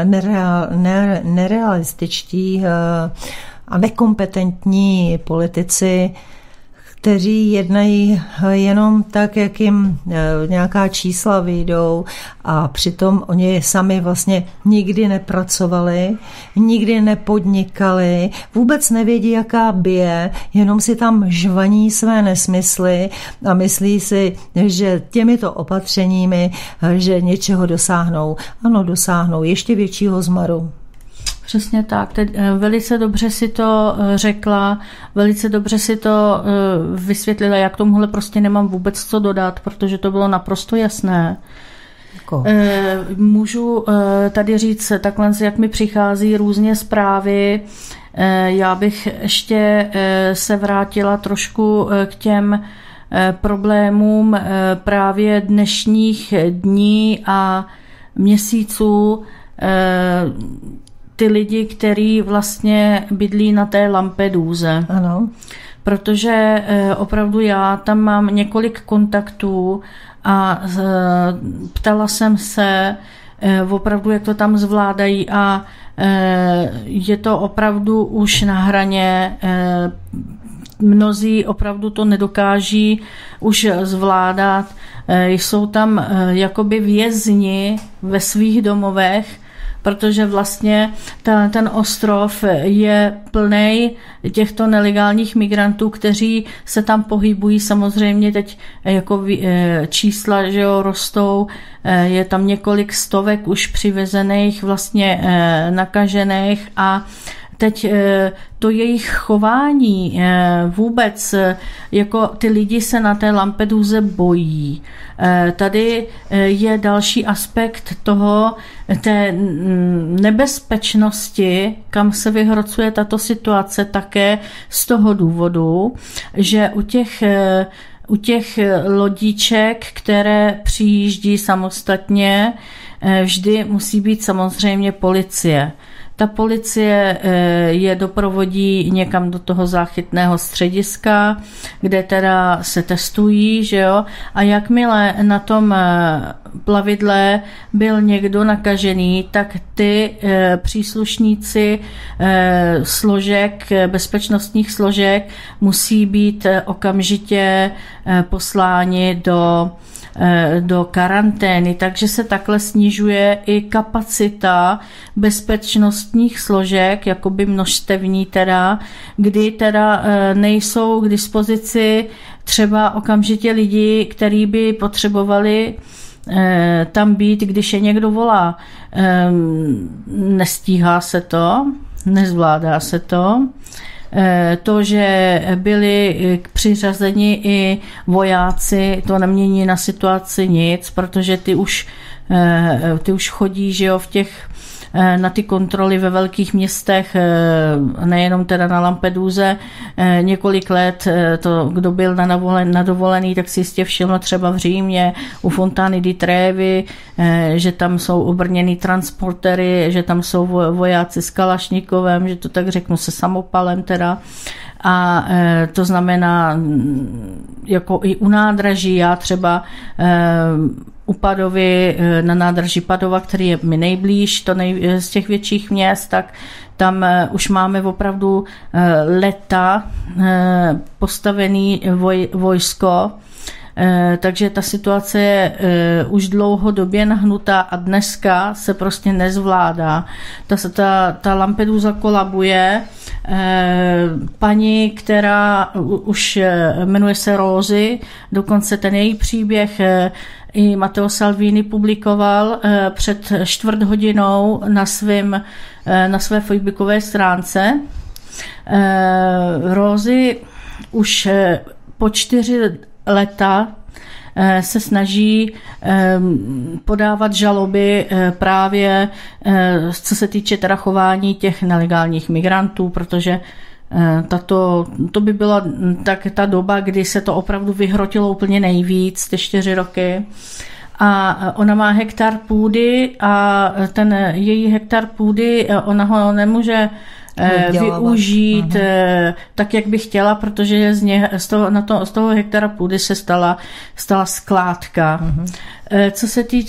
Speaker 1: nerealističtí a nekompetentní politici, kteří jednají jenom tak, jak jim nějaká čísla vyjdou a přitom oni sami vlastně nikdy nepracovali, nikdy nepodnikali, vůbec nevědí, jaká bije, jenom si tam žvaní své nesmysly a myslí si, že těmito opatřeními, že něčeho dosáhnou. Ano, dosáhnou ještě většího zmaru.
Speaker 3: Přesně tak. Velice dobře si to řekla, velice dobře si to vysvětlila. Já k tomuhle prostě nemám vůbec co dodat, protože to bylo naprosto jasné. Můžu tady říct takhle, jak mi přichází různě zprávy. Já bych ještě se vrátila trošku k těm problémům právě dnešních dní a měsíců, ty lidi, kteří vlastně bydlí na té Lampeduze.
Speaker 1: Ano.
Speaker 3: Protože opravdu já tam mám několik kontaktů a ptala jsem se opravdu, jak to tam zvládají a je to opravdu už na hraně. Mnozí opravdu to nedokáží už zvládat. Jsou tam jakoby vězni ve svých domovech, protože vlastně ten ostrov je plný těchto nelegálních migrantů, kteří se tam pohybují. Samozřejmě teď jako čísla, že jo, rostou, je tam několik stovek už přivezených vlastně nakažených a teď to jejich chování vůbec, jako ty lidi se na té Lampeduze bojí. Tady je další aspekt toho, té nebezpečnosti, kam se vyhrocuje tato situace také z toho důvodu, že u těch lodíček, které přijíždí samostatně, vždy musí být samozřejmě policie. Ta policie je doprovodí někam do toho záchytného střediska, kde teda se testují, že jo? A jakmile na tom plavidle byl někdo nakažený, tak ty příslušníci složek, bezpečnostních složek musí být okamžitě posláni do karantény, takže se takhle snižuje i kapacita bezpečnostních složek, jakoby množstevní teda, kdy teda nejsou k dispozici třeba okamžitě lidi, kteří by potřebovali tam být, když je někdo volá. Nestíhá se to, nezvládá se to. To, že byli přiřazeni i vojáci, to nemění na situaci nic, protože ty už chodí, že jo, na ty kontroly ve velkých městech, nejenom teda na Lampeduze, několik let. To, kdo byl na dovolený, tak si jistě všiml třeba v Římě u Fontany di Trevi, že tam jsou obrněný transportery, že tam jsou vojáci s kalašnikovem, že to tak řeknu, se samopalem teda. A to znamená, jako i u nádraží, já třeba u Padovy, na nádraží Padova, který je mi nejblíž, z těch větších měst, tak tam už máme opravdu leta postavený vojsko, takže ta situace je už dlouhodobě nahnutá a dneska se prostě nezvládá. Ta Lampedusa kolabuje. Paní, která už jmenuje se Rosy, dokonce ten její příběh i Matteo Salvini publikoval před 4 hodinou na své facebookové stránce. Rosy už po 4 leta se snaží podávat žaloby právě co se týče teda chování těch nelegálních migrantů, protože to by byla tak ta doba, kdy se to opravdu vyhrotilo úplně nejvíc, ty 4 roky. A ona má hektar půdy a ten její hektar půdy, ona ho nemůže využít tak, jak by chtěla, protože z toho hektara půdy se stala skládka. Co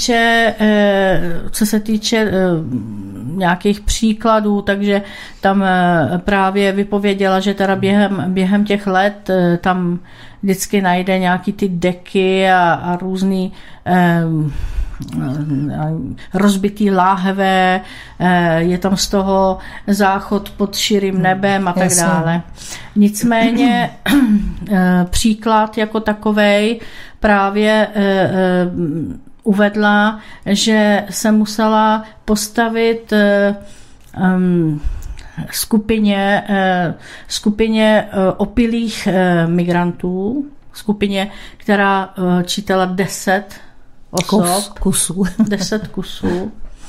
Speaker 3: se týče nějakých příkladů, takže tam právě vypověděla, že teda během těch let tam vždycky najde nějaký ty deky a různý rozbitý láhve, je tam z toho záchod pod širým nebem a tak dále. Nicméně příklad jako takovej právě uvedla, že se musela postavit skupině opilých migrantů, skupině, která čítala 10 kusů. 10 kusů.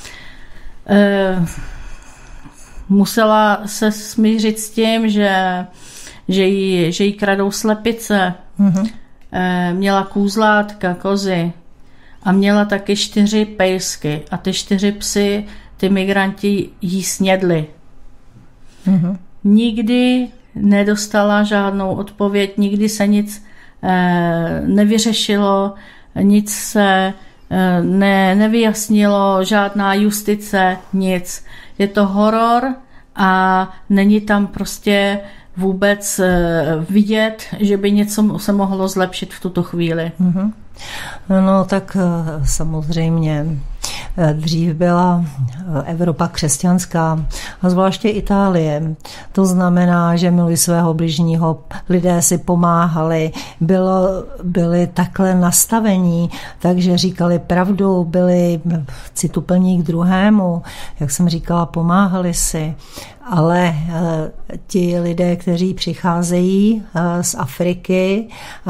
Speaker 3: Musela se smířit s tím, že jí kradou slepice. Měla kůzlátka, kozy a měla taky 4 pejsky a ty 4 psy, ty migranti jí snědli. Nikdy nedostala žádnou odpověď, nikdy se nic nevyřešilo, nic se nevyjasnilo, žádná justice, nic. Je to horor a není tam prostě vůbec vidět, že by něco se mohlo zlepšit v tuto chvíli.
Speaker 1: No tak samozřejmě dřív byla Evropa křesťanská a zvláště Itálie. To znamená, že milují svého bližního, lidé si pomáhali, byli takhle nastavení, takže říkali pravdu, byli cituplní k druhému, jak jsem říkala, pomáhali si. Ale ti lidé, kteří přicházejí z Afriky,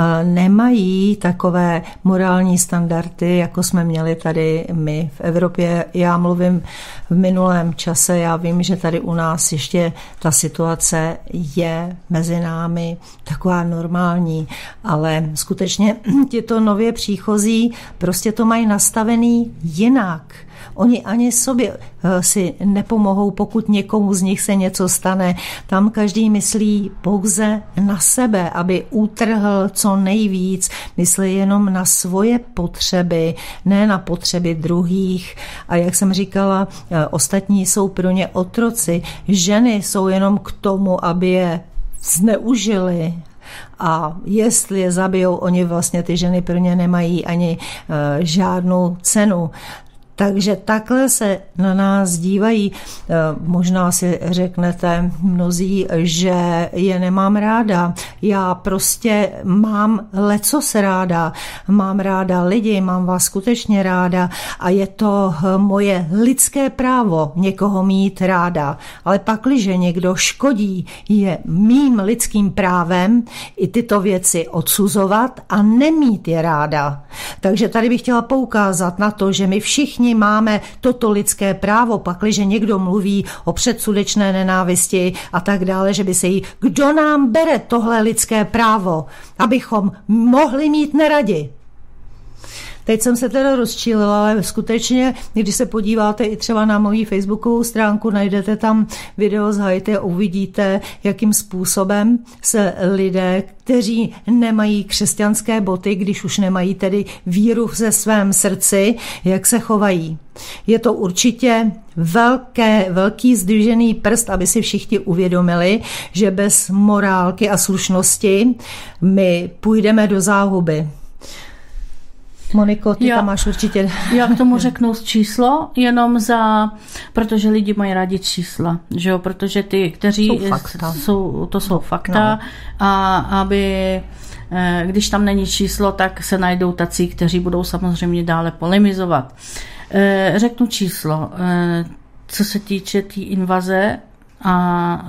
Speaker 1: nemají takové morální standardy, jako jsme měli tady my v Evropě. Já mluvím v minulém čase, já vím, že tady u nás ještě ta situace je mezi námi taková normální, ale skutečně tito nově příchozí prostě to mají nastavený jinak. Oni ani sobě si nepomohou, pokud někomu z nich se něco stane. Tam každý myslí pouze na sebe, aby utrhl co nejvíc. Myslí jenom na svoje potřeby, ne na potřeby druhých. A jak jsem říkala, ostatní jsou pro ně otroci. Ženy jsou jenom k tomu, aby je zneužili. A jestli je zabijou, oni vlastně ty ženy pro ně nemají ani žádnou cenu. Takže takhle se na nás dívají. Možná si řeknete mnozí, že je nemám ráda. Já prostě mám lecos ráda. Mám ráda lidi, mám vás skutečně ráda a je to moje lidské právo někoho mít ráda. Ale pakliže někdo škodí, je mým lidským právem i tyto věci odsuzovat a nemít je ráda. Takže tady bych chtěla poukázat na to, že my všichni máme toto lidské právo, pakliže někdo mluví o předsudečné nenávisti a tak dále, že by se jí, kdo nám bere tohle lidské právo, abychom mohli mít neradi. Teď jsem se teda rozčílila, ale skutečně, když se podíváte i třeba na moji facebookovou stránku, najdete tam video z Haiti a uvidíte, jakým způsobem se lidé, kteří nemají křesťanské boty, když už nemají tedy víru ze svém srdci, jak se chovají. Je to určitě velký zdvižený prst, aby si všichni uvědomili, že bez morálky a slušnosti my půjdeme do záhuby. Moniko, ty tam máš určitě...
Speaker 3: Já k tomu řeknu číslo, jenom protože lidi mají rádi čísla, že jo, protože ty, kteří jsou fakta, no. A aby, když tam není číslo, tak se najdou tací, kteří budou samozřejmě dále polemizovat. Řeknu číslo, co se týče té invaze, a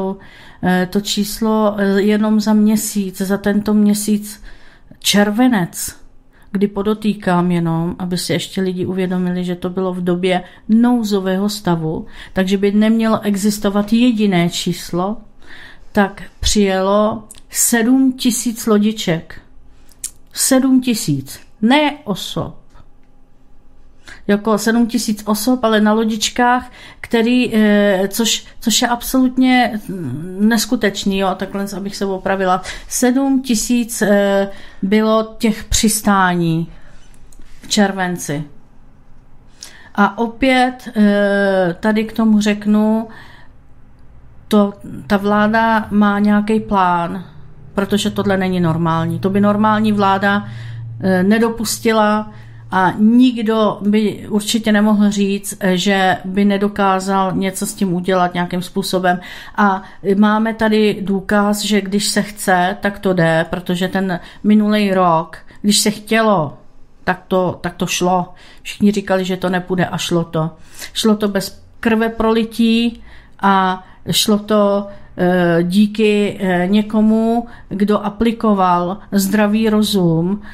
Speaker 3: to číslo jenom za měsíc, za tento měsíc červenec, kdy podotýkám jenom, aby si ještě lidi uvědomili, že to bylo v době nouzového stavu, takže by nemělo existovat jediné číslo, tak přijelo 7 000 lodiček. 7 000, ne osob. Jako 7 000 osob, ale na lodičkách, což je absolutně neskutečný, jo, takhle, abych se opravila. 7 000 bylo těch přistání v červenci. A opět tady k tomu řeknu, ta vláda má nějaký plán, protože tohle není normální. To by normální vláda nedopustila. A nikdo by určitě nemohl říct, že by nedokázal něco s tím udělat nějakým způsobem. A máme tady důkaz, že když se chce, tak to jde, protože ten minulý rok, když se chtělo, tak to šlo. Všichni říkali, že to nepůjde a šlo to. Šlo to bez krve prolití a šlo to díky někomu, kdo aplikoval zdravý rozum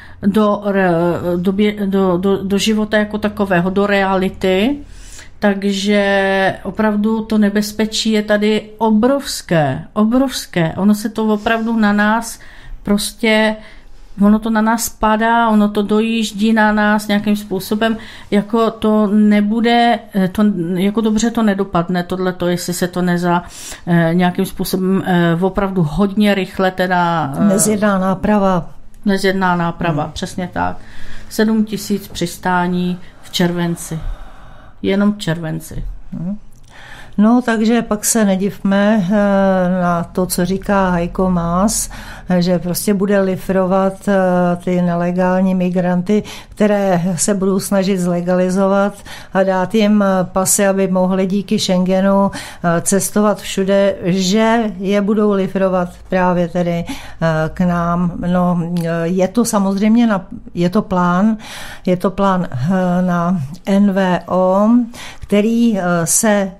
Speaker 3: do života jako takového, do reality. Takže opravdu to nebezpečí je tady obrovské. Ono se to opravdu na nás ono to na nás padá, ono to dojíždí na nás nějakým způsobem, jako to nebude, jako dobře to nedopadne, tohleto, jestli se to nějakým způsobem opravdu hodně rychle teda... Nezjedná náprava, přesně tak. 7 000 přistání v červenci. Jenom v červenci.
Speaker 1: No, takže pak se nedivme na to, co říká Heiko Maas, že prostě bude lifrovat ty nelegální migranty, které se budou snažit zlegalizovat a dát jim pasy, aby mohli díky Schengenu cestovat všude, že je budou lifrovat právě tedy k nám. No, je to samozřejmě, je to plán na NVO, který se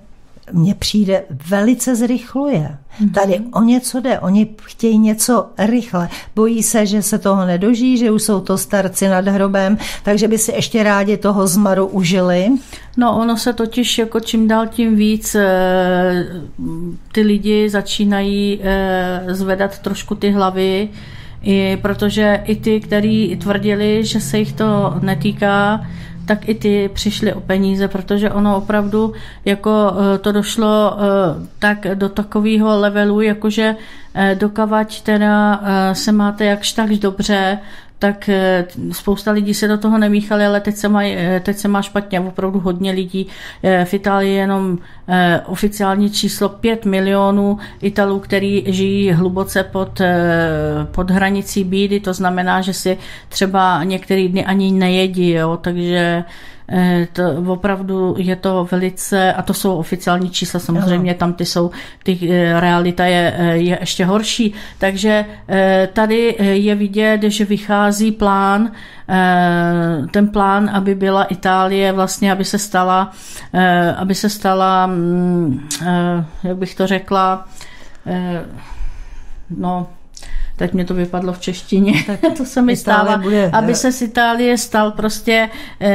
Speaker 1: mně přijde velice zrychluje. Tady o něco jde, oni chtějí něco rychle. Bojí se, že se toho nedožijí, že už jsou to starci nad hrobem, takže by si ještě rádi toho zmaru užili.
Speaker 3: No ono se totiž jako čím dál tím víc ty lidi začínají zvedat trošku ty hlavy, protože i ty, kteří tvrdili, že se jich to netýká, tak i ty přišli o peníze, protože ono opravdu jako to došlo tak do takového levelu, jakože dokavať teda se máte jakž takž dobře, tak spousta lidí se do toho nemíchali, ale teď se má špatně. Opravdu hodně lidí. V Itálii jenom oficiální číslo 5 milionů Italů, který žijí hluboce pod hranicí bídy. To znamená, že si třeba některé dny ani nejedí. Jo? Takže to opravdu je to velice, a to jsou oficiální čísla, samozřejmě tam realita je ještě horší, takže tady je vidět, že vychází ten plán, aby byla Itálie vlastně, aby se stala, jak bych to řekla, teď mě to vypadlo v češtině, to se mi stává, aby se z Itálie stal prostě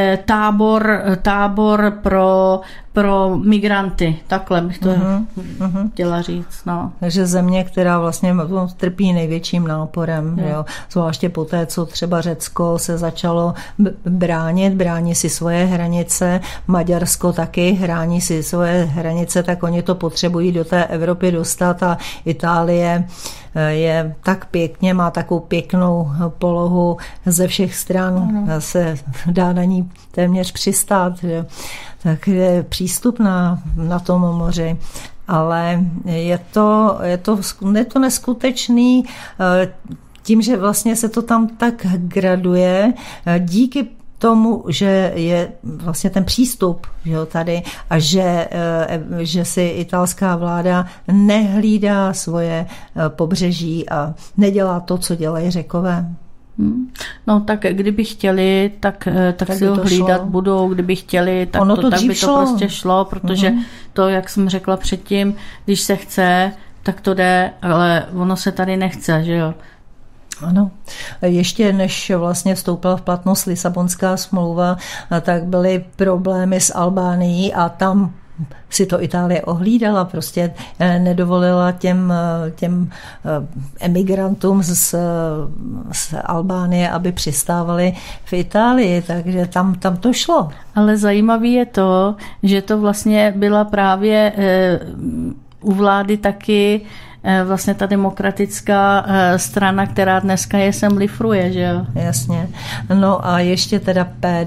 Speaker 3: tábor pro migranty. Takhle bych to chtěla říct. No.
Speaker 1: Takže země, která vlastně trpí největším náporem. Jo. Zvláště po té, co třeba Řecko se začalo brání si svoje hranice, Maďarsko taky hrání si svoje hranice, tak oni to potřebují do té Evropy dostat a Itálie je tak pěkně, má takovou pěknou polohu ze všech stran, se dá na ní téměř přistát, že? Tak je přístupná na tom moři, ale je to neskutečný tím, že vlastně se to tam tak graduje díky tomu, že je vlastně ten přístup, že tady a že si italská vláda nehlídá svoje pobřeží a nedělá to, co dělají Řekové.
Speaker 3: No tak kdyby chtěli, tak si ho hlídat šlo. Budou, kdyby chtěli, tak by to prostě šlo, protože to, jak jsem řekla předtím, když se chce, tak to jde, ale ono se tady nechce, že jo.
Speaker 1: Ano. Ještě než vlastně vstoupila v platnost Lisabonská smlouva, tak byly problémy s Albánií a tam si to Itálie ohlídala, prostě nedovolila těm emigrantům z Albánie, aby přistávali v Itálii, takže tam to šlo.
Speaker 3: Ale zajímavé je to, že to vlastně byla právě u vlády taky vlastně ta demokratická strana, která dneska je sem lifruje, že jo?
Speaker 1: Jasně. No a ještě teda PD,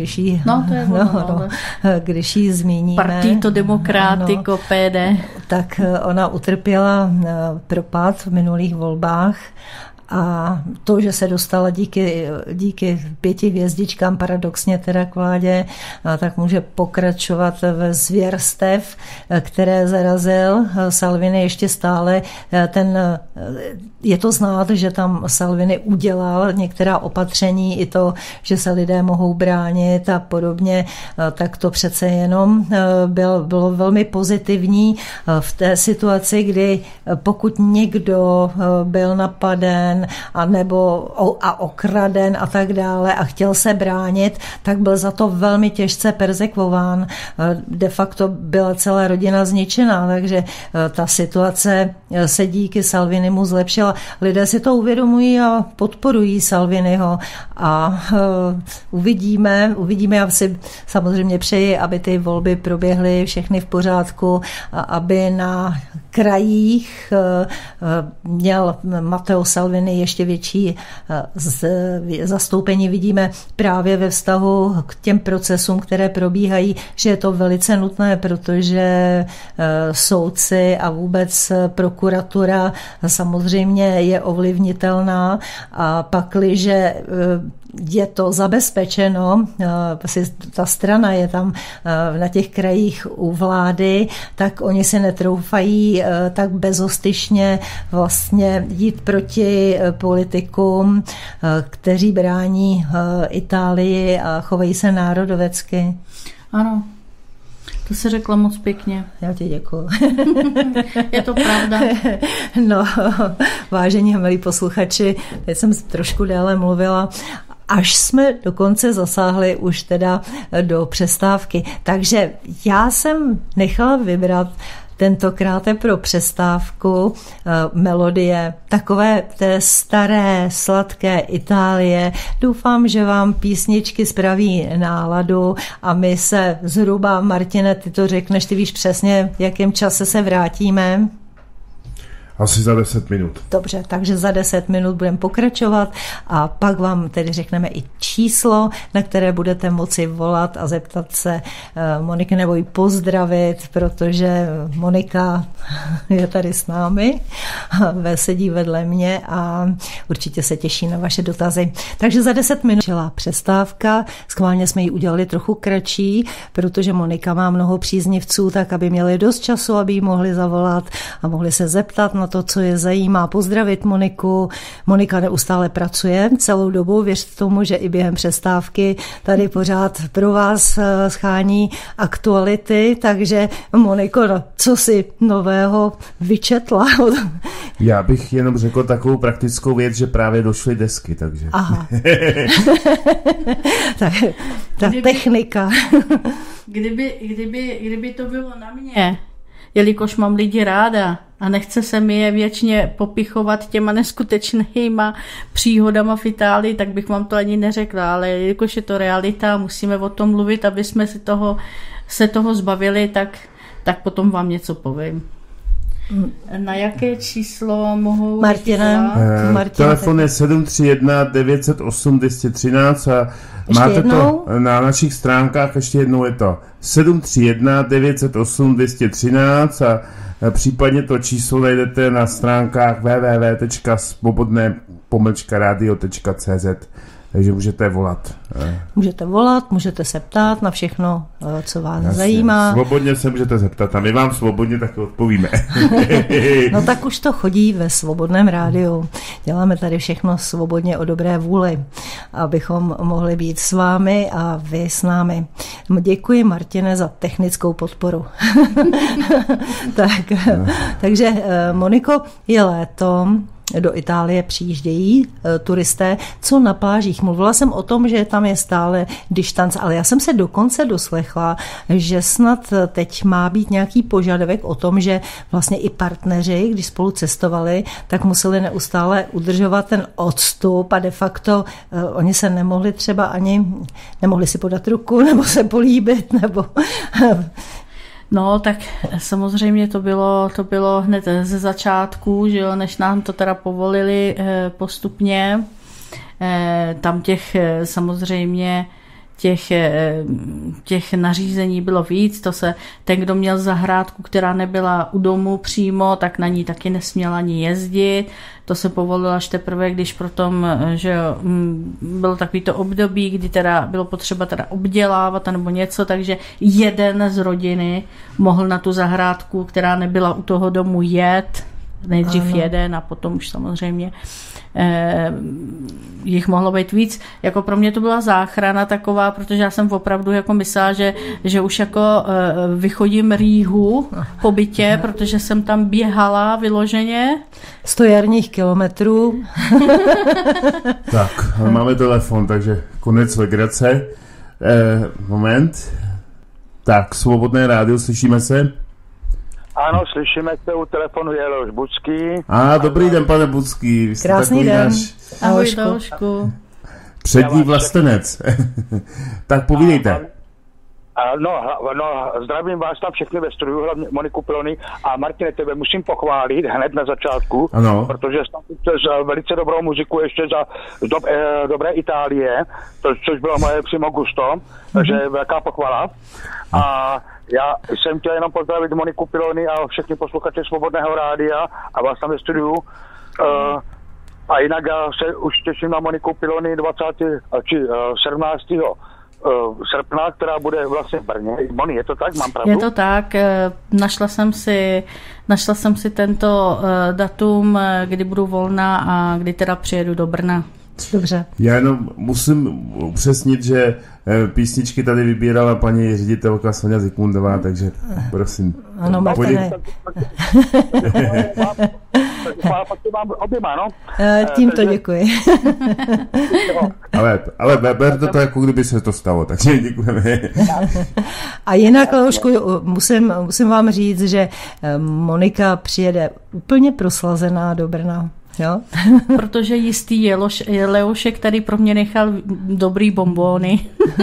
Speaker 1: když jí zmíníme.
Speaker 3: Partito Democratico, PD.
Speaker 1: Tak ona utrpěla propad v minulých volbách. A to, že se dostala díky 5 hvězdičkám paradoxně teda k vládě, tak může pokračovat ve zvěrstev, které zarazil Salvini ještě stále. Je to znát, že tam Salvini udělal některá opatření, i to, že se lidé mohou bránit a podobně, tak to přece jenom bylo velmi pozitivní v té situaci, kdy pokud někdo byl napaden a okraden a tak dále a chtěl se bránit, tak byl za to velmi těžce perzekvován. De facto byla celá rodina zničená, takže ta situace se díky Salvinimu zlepšila. Lidé si to uvědomují a podporují Salviniho a uvidíme. Já si samozřejmě přeji, aby ty volby proběhly všechny v pořádku, aby na krajích měl Matteo Salvini ještě větší zastoupení. Vidíme právě ve vztahu k těm procesům, které probíhají, že je to velice nutné, protože soudci a vůbec prokuratura samozřejmě je ovlivnitelná a pakliže je to zabezpečeno, ta strana je tam na těch krajích u vlády, tak oni se netroufají tak bezostyšně vlastně jít proti politikům, kteří brání Itálii a chovají se národovecky.
Speaker 3: Ano. To se řekla moc pěkně.
Speaker 1: Já ti děkuju.
Speaker 3: Je to pravda.
Speaker 1: No, vážení a milí posluchači, teď jsem trošku déle mluvila, až jsme dokonce zasáhli už teda do přestávky. Takže já jsem nechala vybrat tentokrát pro přestávku melodie takové té staré, sladké Itálie. Doufám, že vám písničky spraví náladu a my se zhruba, Martine, ty to řekneš, ty víš přesně, v jakém čase se vrátíme.
Speaker 2: Asi za 10 minut.
Speaker 1: Dobře, takže za 10 minut budeme pokračovat a pak vám tedy řekneme i číslo, na které budete moci volat a zeptat se Moniky nebo ji pozdravit, protože Monika je tady s námi, sedí vedle mě a určitě se těší na vaše dotazy. Takže za 10 minut byla přestávka, schválně jsme ji udělali trochu kratší, protože Monika má mnoho příznivců, tak aby měli dost času, aby ji mohli zavolat a mohli se zeptat na to, co je zajímá, pozdravit Moniku. Monika neustále pracuje celou dobu, věřte tomu, že i během přestávky tady pořád pro vás schání aktuality, takže Moniko, no, co si nového vyčetla?
Speaker 2: Já bych jenom řekl takovou praktickou věc, že právě došly desky, takže...
Speaker 1: Aha. Ta technika.
Speaker 3: Kdyby to bylo na mě, jelikož mám lidi ráda a nechce se mi je věčně popichovat těma neskutečnýma příhodama v Itálii, tak bych vám to ani neřekla, ale jelikož je to realita, musíme o tom mluvit, aby jsme se toho zbavili, tak potom vám něco povím. Na jaké číslo mohou...
Speaker 1: Martina.
Speaker 2: Telefon je 731 908 213 a
Speaker 1: ještě
Speaker 2: máte
Speaker 1: jednou?
Speaker 2: To na našich stránkách, ještě jednou je to 731 908 213 a případně to číslo najdete na stránkách www.svobodne-radio.cz, takže můžete volat.
Speaker 1: Můžete volat, můžete se ptát na všechno, co vás
Speaker 2: Jasně,
Speaker 1: zajímá.
Speaker 2: Svobodně se můžete zeptat a my vám svobodně taky odpovíme.
Speaker 1: No tak už to chodí ve Svobodném rádiu. Děláme tady všechno svobodně o dobré vůli, abychom mohli být s vámi a vy s námi. Děkuji, Martine, za technickou podporu. Takže Moniko, je léto, do Itálie přijíždějí turisté, co na plážích. Mluvila jsem o tom, že tam je stále distanc, ale já jsem se dokonce doslechla, že snad teď má být nějaký požadavek o tom, že vlastně i partneři, když spolu cestovali, tak museli neustále udržovat ten odstup a de facto oni se nemohli třeba ani, nemohli si podat ruku, nebo se políbit, nebo...
Speaker 3: No, tak samozřejmě to bylo hned ze začátku, že jo, než nám to teda povolili postupně. Tam samozřejmě těch nařízení bylo víc, ten, kdo měl zahrádku, která nebyla u domu přímo, tak na ní taky nesměl ani jezdit. To se povolilo až teprve, když potom, že bylo takový to období, kdy teda bylo potřeba teda obdělávat nebo něco, takže jeden z rodiny mohl na tu zahrádku, která nebyla u toho domu, jet. Nejdřív jeden a potom už samozřejmě jich mohlo být víc. Jako pro mě to byla záchrana taková, protože já jsem opravdu jako myslela, že už jako vychodím rýhu po bytě, protože jsem tam běhala vyloženě.
Speaker 1: 100 jarních kilometrů.
Speaker 2: Tak, máme telefon, takže konec legrace. Moment. Tak, Svobodné rádio, slyšíme se?
Speaker 4: Ano, slyšíme se, u telefonu je Leoš Bucký.
Speaker 2: Dobrý den, pane Bucký.
Speaker 1: Krásný den.
Speaker 3: Ahoj, Leošku.
Speaker 2: Přední vlastenec. Tak povídejte.
Speaker 4: Zdravím vás tam všechny ve studiu, hlavně Moniku Pilony a Martine, tebe musím pochválit hned na začátku, protože tam za velice dobrou muziku ještě za dobré Itálie, což bylo moje přímo gusto, takže velká pochvala. A já jsem chtěl jenom pozdravit Moniku Pilony a všechny posluchače Svobodného rádia a vás tam ve studiu. A jinak já se už těším na Moniku Pilony 17. srpna, která bude vlastně v Brně. Moni, je to tak? Mám pravdu?
Speaker 3: Je to tak. Našla jsem si tento datum, kdy budu volná a kdy teda přijedu do Brna.
Speaker 1: Dobře.
Speaker 2: Já jenom musím upřesnit, že písničky tady vybírala paní ředitelka Sonja Zikmundová, takže prosím.
Speaker 1: Ano, Martine.
Speaker 4: Oběma, no.
Speaker 1: Tímto děkuji.
Speaker 2: Ale berte to jako kdyby se to stalo, takže děkujeme.
Speaker 1: A jinak, Leošku, musím vám říct, že Monika přijede úplně proslazená do Brna. Jo?
Speaker 3: Protože jistý Leošek tady pro mě nechal dobrý bonbóny.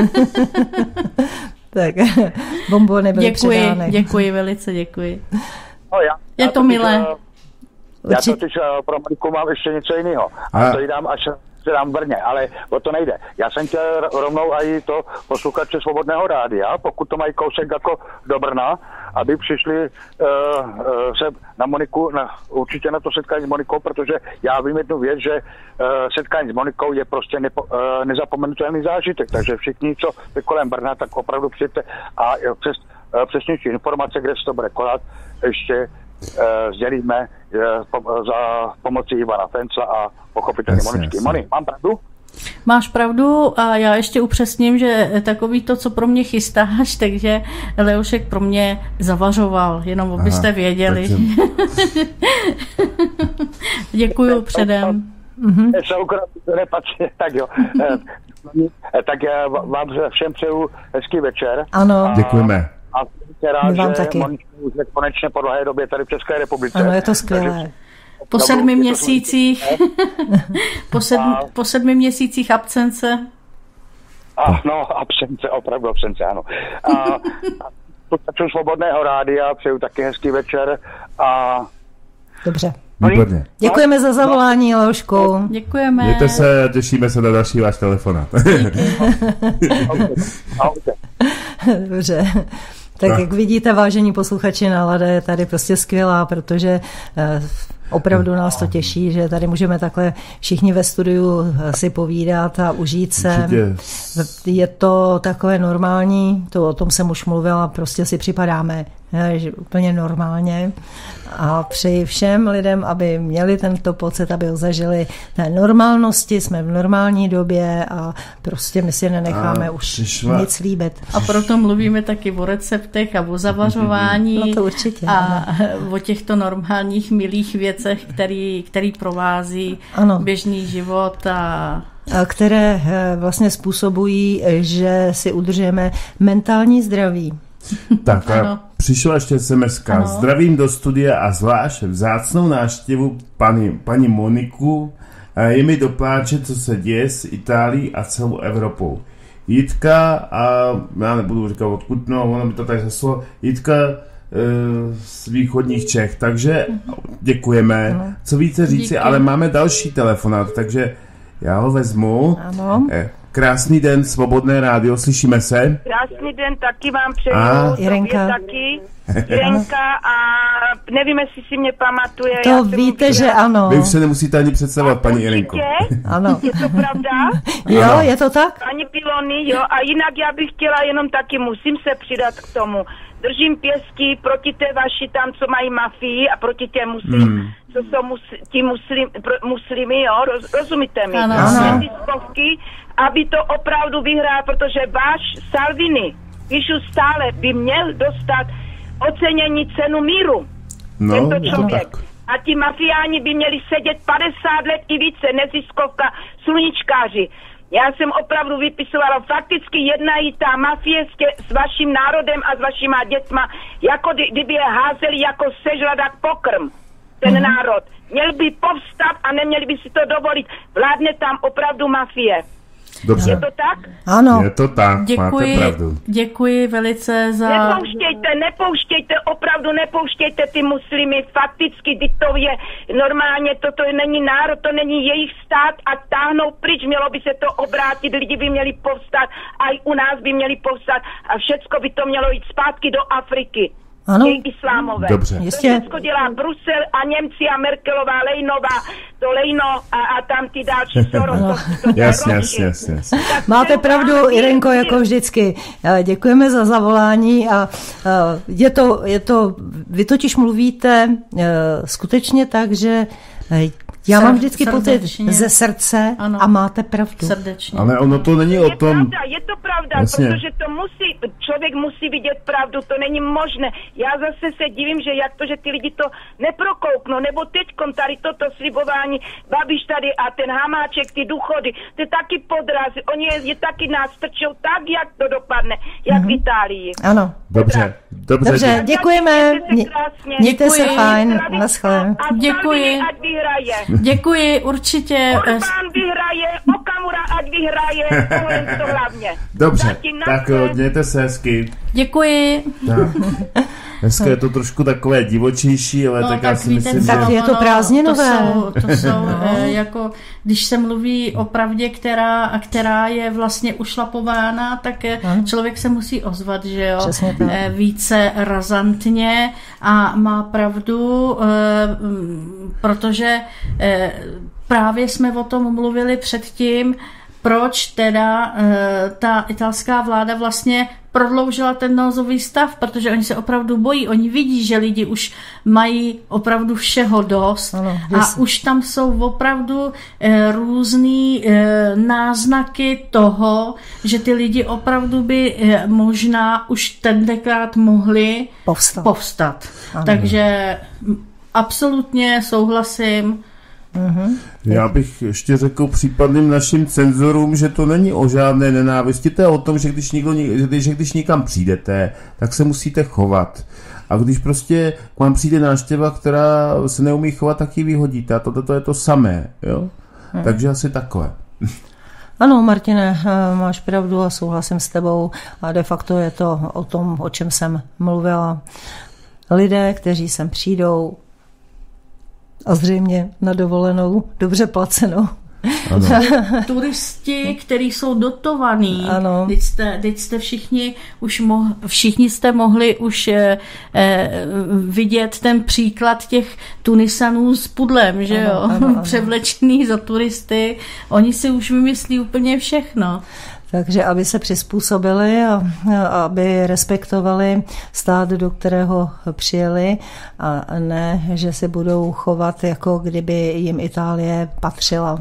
Speaker 1: Tak, bonbóny byly předány.
Speaker 3: Děkuji, velice děkuji.
Speaker 4: No,
Speaker 3: je to milé.
Speaker 4: Já totiž pro Moniku mám ještě něco jiného. A to jí dám až v Brně, ale o to nejde. Já jsem chtěl rovnou i to posluchače Svobodného rádia, pokud to mají kousek jako do Brna, aby přišli se na Moniku, určitě na to setkání s Monikou, protože já vím jednu věc, že setkání s Monikou je prostě nezapomenutelný zážitek, takže všichni, co je kolem Brna, tak opravdu přijďte a přesnější informace, kde se to bude konat, ještě sdělíme za pomocí Ivana Fencla a pochopitelně Moničky. Moni, mám pravdu?
Speaker 3: Máš pravdu a já ještě upřesním, že takový to, co pro mě chystáš, takže Leošek pro mě zavařoval, jenom abyste věděli. Děkuju předem.
Speaker 4: Tak jo. Tak já vám všem přeju hezký večer.
Speaker 1: Ano.
Speaker 2: Děkujeme.
Speaker 4: A rád, že Monička už konečně po dlouhé době tady v České republice.
Speaker 1: Ano, je to skvělé.
Speaker 3: Po 7 měsících po 7 měsících absence.
Speaker 4: Absence, opravdu absence, ano. A posluchačům Svobodného rádia přeju taky hezký večer a...
Speaker 1: Dobře.
Speaker 2: Výborně.
Speaker 1: Děkujeme za zavolání, Leošku.
Speaker 3: Děkujeme.
Speaker 2: Mějte se, těšíme se na další váš telefonát.
Speaker 1: Dobře. Tak jak vidíte, vážení posluchači, nálada je tady prostě skvělá, protože opravdu nás to těší, že tady můžeme takhle všichni ve studiu si povídat a užít se. Je to takové normální, o tom jsem už mluvila, prostě si připadáme že úplně normálně a přeji všem lidem, aby měli tento pocit, aby ho zažili té normálnosti, jsme v normální době a prostě my si nenecháme už nic líbit.
Speaker 3: A proto mluvíme taky o receptech a o zavařování.
Speaker 1: No to určitě.
Speaker 3: A o těchto normálních milých věcech, který provází běžný život a
Speaker 1: které vlastně způsobují, že si udržujeme mentální zdraví.
Speaker 2: Tak a přišla ještě SMS-ka. Zdravím do studia a zvlášť vzácnou návštěvu paní Moniku. Je mi do pláče, co se děje s Itálií a celou Evropou. Jitka, a já nebudu říkat odkud, ono by to tak zaslo, Jitka z východních Čech, takže děkujeme. Co více říci, díky. Ale máme další telefonát, takže já ho vezmu.
Speaker 1: Ano.
Speaker 2: Krásný den, Svobodné rádio, slyšíme se?
Speaker 5: Krásný den, taky vám přeju.
Speaker 1: Jirenka.
Speaker 5: Taky. Jirenka a nevím, jestli si mě pamatuje.
Speaker 1: To víte, že ano.
Speaker 2: Vy už se nemusíte ani představovat, paní Jirenko.
Speaker 1: Ano.
Speaker 5: Je to pravda?
Speaker 1: Jo, je to tak?
Speaker 5: Paní Pilony, jo. A jinak já bych chtěla jenom taky, musím se přidat k tomu. Držím pěstí proti té vaši tam, co mají mafii a proti těm muslim, co jsou muslimy, jo, rozumíte mi?
Speaker 3: Ano.
Speaker 5: Aby to opravdu vyhrál, protože váš Salvini, píšu stále, by měl dostat ocenění cenu míru. Tento člověk. A ti mafiáni by měli sedět 50 let i více, neziskovka, sluníčkáři. Já jsem opravdu vypisovala, fakticky jednají ta mafie s vaším národem a s vašima dětma, jako kdyby je házeli jako sežradak pokrm, ten národ. Měl by povstat a neměli by si to dovolit. Vládne tam opravdu mafie.
Speaker 2: Dobře.
Speaker 5: Je to tak?
Speaker 1: Ano.
Speaker 2: Je to tak, máte pravdu.
Speaker 3: Děkuji velice za...
Speaker 5: Nepouštějte, opravdu nepouštějte ty muslimy, fakticky, když to je normálně, toto není národ, to není jejich stát a táhnou pryč, mělo by se to obrátit, lidi by měli povstat, a i u nás by měli povstat a všecko by to mělo jít zpátky do Afriky.
Speaker 1: Ano.
Speaker 5: Islámové.
Speaker 2: Dobře.
Speaker 5: To všechno dělá Brusel a Němci a Merkelová, Lejnová, to Lejno a tam ty další Soros.
Speaker 2: Jasně.
Speaker 1: Máte pravdu, Irenko, jako vždycky. Děkujeme za zavolání a je to, vy totiž mluvíte skutečně tak, že Já mám vždycky pocit ze srdce, ano. A máte pravdu.
Speaker 3: Srdečně.
Speaker 2: Ale ono to není o tom...
Speaker 5: Je to pravda, jasně. Protože člověk musí vidět pravdu, to není možné. Já zase se divím, že jak to, že ty lidi to neprokouknou, nebo teďkom tady toto slibování, Babiš tady a ten Hamáček, ty důchody, to je taky podraz, oni je taky nás strčou tak, jak to dopadne, jak v Itálii.
Speaker 1: Ano.
Speaker 2: Dobře,
Speaker 1: děkujeme. Mějte se fajn, naschle.
Speaker 3: Děkuji. Děkuji, určitě.
Speaker 5: Orbán vyhraje, Okamura ať vyhraje, to hlavně.
Speaker 2: Dobře, tak mějte se hezky.
Speaker 3: Děkuji.
Speaker 2: Dneska je to trošku takové divočejší, ale tak já si myslím,
Speaker 1: tak je to prázdninové.
Speaker 3: To jsou jako, když se mluví o pravdě, která je vlastně ušlapována, tak člověk se musí ozvat, že jo, více razantně a má pravdu, protože právě jsme o tom mluvili předtím, proč teda ta italská vláda vlastně prodloužila ten nouzový stav, protože oni se opravdu bojí. Oni vidí, že lidi už mají opravdu všeho dost a už tam jsou opravdu různý náznaky toho, že ty lidi opravdu by možná už tentokrát mohli povstat. Takže absolutně souhlasím.
Speaker 2: Já bych ještě řekl případným našim cenzorům, že to není o žádné nenávisti, to je o tom, že když někam přijdete, tak se musíte chovat. A když prostě k vám přijde návštěva, která se neumí chovat, tak ji vyhodíte. A toto je to samé. Jo? Takže asi takové.
Speaker 1: Ano, Martine, máš pravdu a souhlasím s tebou. A de facto je to o tom, o čem jsem mluvila. Lidé, kteří sem přijdou, a zřejmě na dovolenou, dobře placenou.
Speaker 3: Turisti, kteří jsou dotovaní.
Speaker 1: Ano.
Speaker 3: Teď jste všichni jste mohli už vidět ten příklad těch Tunisanů s pudlem, že jo? Ano. Převlečený za turisty. Oni si už vymyslí úplně všechno.
Speaker 1: Takže aby se přizpůsobili a aby respektovali stát, do kterého přijeli a ne, že se budou chovat, jako kdyby jim Itálie patřila.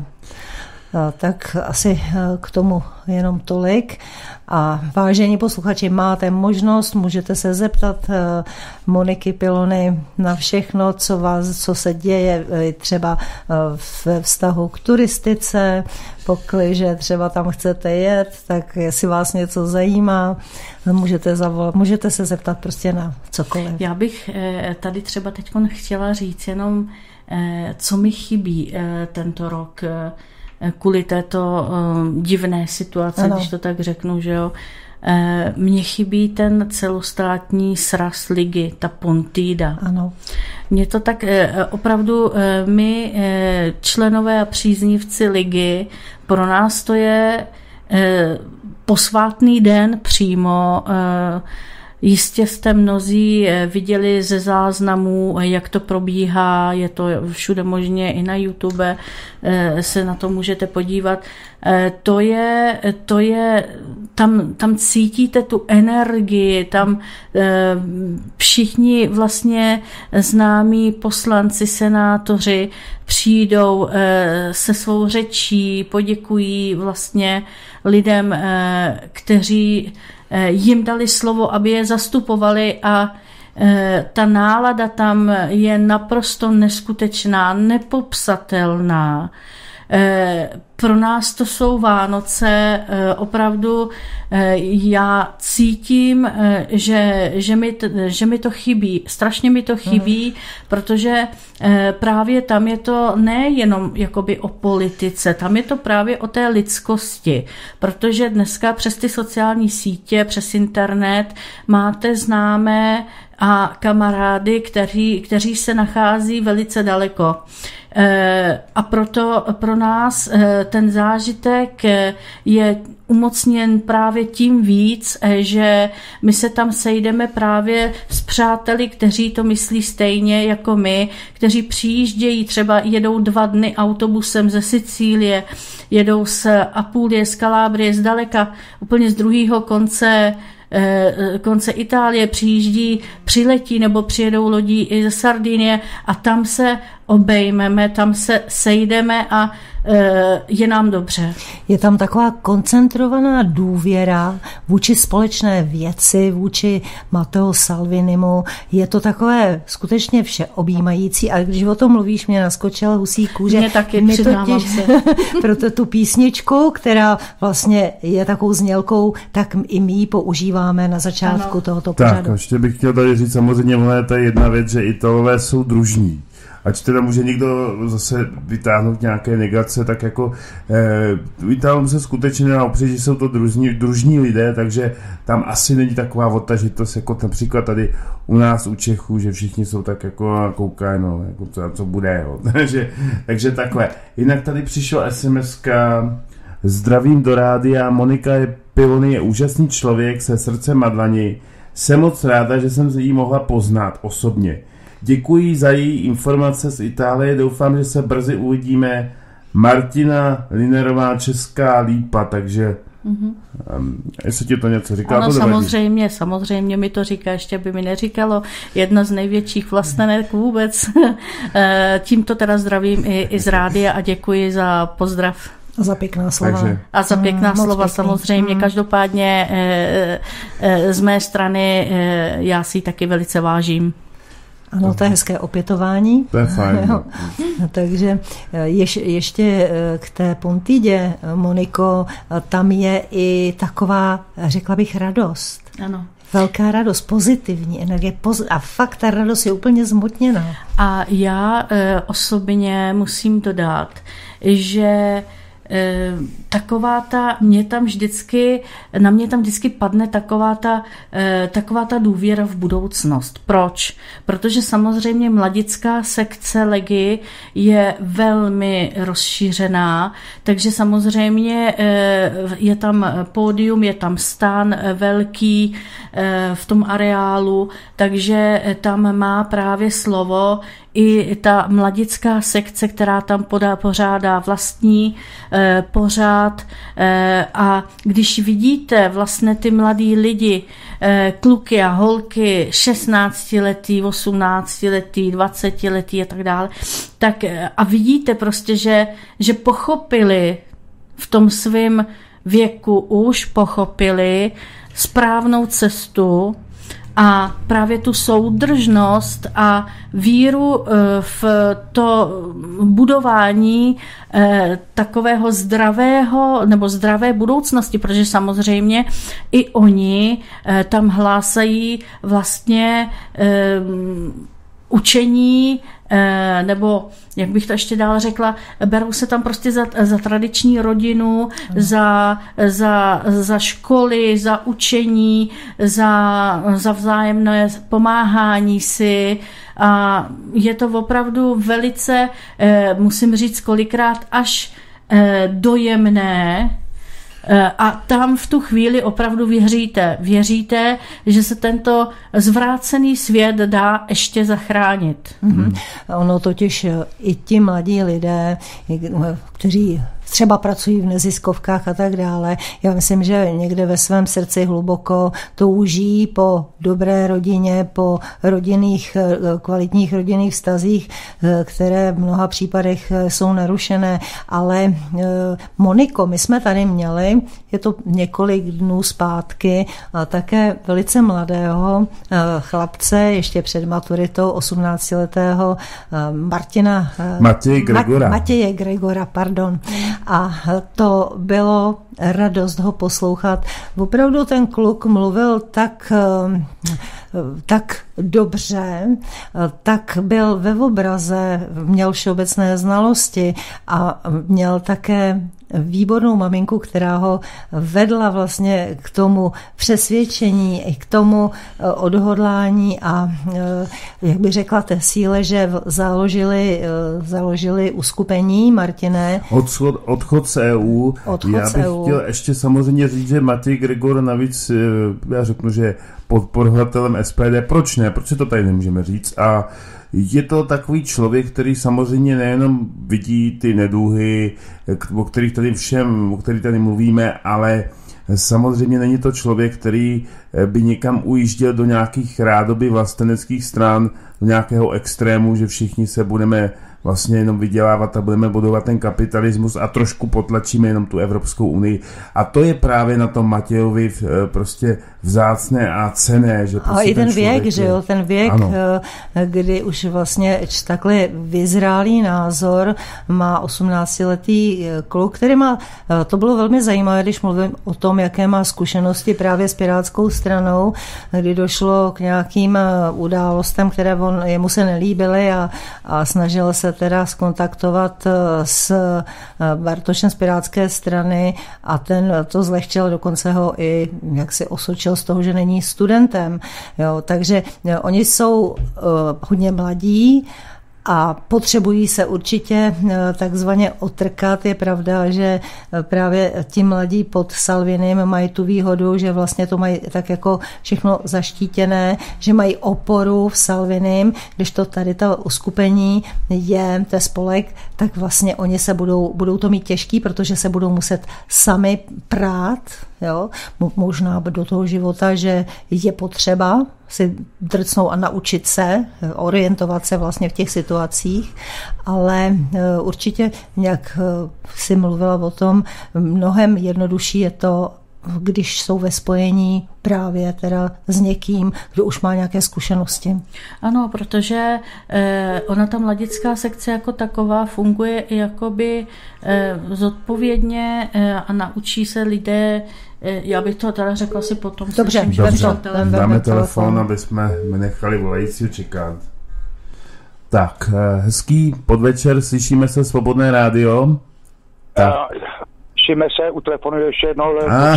Speaker 1: Tak asi k tomu jenom tolik. A vážení posluchači, máte možnost, můžete se zeptat Moniky Pilony na všechno, co se děje třeba ve vztahu k turistice, pokliže třeba tam chcete jet, tak jestli vás něco zajímá, můžete se zeptat prostě na cokoliv.
Speaker 3: Já bych tady třeba teď chtěla říct jenom, co mi chybí tento rok kvůli této divné situace, když to tak řeknu, že jo. Mně chybí ten celostátní sraz ligy, ta Pontida.
Speaker 1: Ano.
Speaker 3: Mně to tak opravdu, my členové a příznivci ligy, pro nás to je posvátný den přímo. Jistě jste mnozí viděli ze záznamů, jak to probíhá, je to všude možně, i na YouTube se na to můžete podívat. To je tam cítíte tu energii, tam všichni vlastně známí poslanci, senátoři přijdou se svou řečí, poděkují vlastně lidem, kteří jim dali slovo, aby je zastupovali a ta nálada tam je naprosto neskutečná, nepopsatelná. Pro nás to jsou Vánoce, opravdu já cítím, že mi to chybí, strašně mi to chybí, protože právě tam je to nejenom jakoby o politice, tam je to právě o té lidskosti, protože dneska přes ty sociální sítě, přes internet máte známé a kamarády, kteří se nachází velice daleko. A proto pro nás ten zážitek je umocněn právě tím víc, že my se tam sejdeme právě s přáteli, kteří to myslí stejně jako my, kteří přijíždějí, třeba jedou 2 dny autobusem ze Sicílie, jedou z Apulie, z Kalábrie, zdaleka, úplně z druhého konce Itálie, přiletí nebo přijedou lodí i ze Sardinie a tam se obejmeme, tam se sejdeme a je nám dobře.
Speaker 1: Je tam taková koncentrovaná důvěra vůči společné věci, vůči Matteo Salvinimu. Je to takové skutečně všeobjímající, a když o tom mluvíš, mě naskočila husí kůže.
Speaker 3: Mě taky, přiznávám se.
Speaker 1: Proto tu písničku, která vlastně je takovou znělkou, tak i my ji používáme na začátku tohoto pořadu.
Speaker 2: Tak, ještě bych chtěl tady říct, samozřejmě to je jedna věc, že Italové jsou družní. Ať teda může někdo zase vytáhnout nějaké negace, tak jako Italům se skutečně naopřed, že jsou to družní lidé, takže tam asi není taková odtažitost, jako například tady u nás, u Čechů, že všichni jsou tak jako koukají, no, jako co bude, jo. takže takhle. Jinak tady přišla SMS-ka, zdravím do rádia, Monika Pilony je úžasný člověk se srdcem a dlani. Jsem moc ráda, že jsem jí mohla poznat osobně. Děkuji za její informace z Itálie, doufám, že se brzy uvidíme. Martina Linerová, Česká Lípa, takže jestli ti to něco říká,
Speaker 3: ano,
Speaker 2: to
Speaker 3: samozřejmě mi to říká, ještě by mi neříkalo. Jedna z největších vlastenek vůbec. Tímto teda zdravím i z rádia a děkuji za pozdrav.
Speaker 1: A za pěkná slova.
Speaker 3: A za pěkná slova samozřejmě. Každopádně z mé strany já si taky velice vážím.
Speaker 1: Ano, to je hezké opětování.
Speaker 2: To je fajn.
Speaker 1: Takže ještě k té Pontidě, Moniko, tam je i taková, řekla bych, radost.
Speaker 3: Ano.
Speaker 1: Velká radost, pozitivní energie. A fakt ta radost je úplně zmotněná.
Speaker 3: A já osobně musím dodat, že na mě tam vždycky padne taková ta důvěra v budoucnost. Proč? Protože samozřejmě mladická sekce Legy je velmi rozšířená, takže samozřejmě je tam pódium, je tam stan velký v tom areálu, takže tam má právě slovo i ta mladická sekce, která tam pořádá vlastní pořád, a když vidíte vlastně ty mladí lidi, kluky a holky 16letý, 18letý, 20letý a tak dále, tak a vidíte prostě, že pochopili v tom svém věku, už pochopili správnou cestu a právě tu soudržnost a víru v to budování takového zdravého nebo zdravé budoucnosti, protože samozřejmě i oni tam hlásají vlastně učení, nebo jak bych to ještě dál řekla, berou se tam prostě za tradiční rodinu, za školy, za učení, za vzájemné pomáhání si, a je to opravdu velice, musím říct, kolikrát až dojemné. A tam v tu chvíli opravdu věříte, že se tento zvrácený svět dá ještě zachránit.
Speaker 1: Ono totiž i ti mladí lidé, kteří třeba pracují v neziskovkách a tak dále, já myslím, že někde ve svém srdci hluboko touží po dobré rodině, po kvalitních rodinných vztazích, které v mnoha případech jsou narušené. Ale Moniko, my jsme tady měli, je to několik dnů zpátky, a také velice mladého chlapce, ještě před maturitou, 18letého Matěje Gregora, pardon. A to bylo radost ho poslouchat. Opravdu ten kluk mluvil tak dobře, tak byl ve obraze, měl všeobecné znalosti a měl také výbornou maminku, která ho vedla vlastně k tomu přesvědčení, i k tomu odhodlání a, jak bych řekla, té síle, že založili uskupení, Martine.
Speaker 2: Odchod z EU. Já bych chtěl ještě samozřejmě říct, že Matěj Gregor navíc, já řeknu, že podporovatelem SPD. Proč ne? Proč se to tady nemůžeme říct? A je to takový člověk, který samozřejmě nejenom vidí ty neduhy, o kterých tady mluvíme, ale samozřejmě není to člověk, který by někam ujížděl do nějakých rádoby vlasteneckých stran, do nějakého extrému, že všichni se budeme vlastně jenom vydělávat a budeme budovat ten kapitalismus a trošku potlačíme jenom tu Evropskou unii. A to je právě na tom Matějovi prostě vzácné a cenné. Že prostě
Speaker 1: a i ten věk, že jo, ten věk, ano. Kdy už vlastně takhle vyzrálý názor má 18letý kluk, který má, to bylo velmi zajímavé, když mluvím o tom, jaké má zkušenosti právě s Pirátskou stranou, kdy došlo k nějakým událostem, které jemu se nelíbily a snažil se teda skontaktovat s Bartošem z Pirátské strany a ten to zlehčil, dokonce ho i jaksi osočil z toho, že není studentem. Jo, takže oni jsou hodně mladí a potřebují se určitě takzvaně otrkat. Je pravda, že právě ti mladí pod Salvinim mají tu výhodu, že vlastně to mají tak jako všechno zaštítěné, že mají oporu v Salvinim, když to tady to uskupení je, to je spolek, tak vlastně oni se budou to mít těžký, protože se budou muset sami prát, jo? Možná do toho života, že je potřeba si drcnou a naučit se, orientovat se vlastně v těch situacích, ale určitě, jak si mluvila o tom, mnohem jednodušší je to, když jsou ve spojení právě teda s někým, kdo už má nějaké zkušenosti.
Speaker 3: Ano, protože ona ta mladická sekce jako taková funguje i jakoby zodpovědně a naučí se lidé, já bych to teda řekla si potom.
Speaker 1: Dobře.
Speaker 2: Dáme telefon, aby jsme nechali volajícího čekat. Tak, hezký podvečer, slyšíme se, Svobodné rádio. Tak.
Speaker 4: Slyšíme se, u telefonu ještě jednou.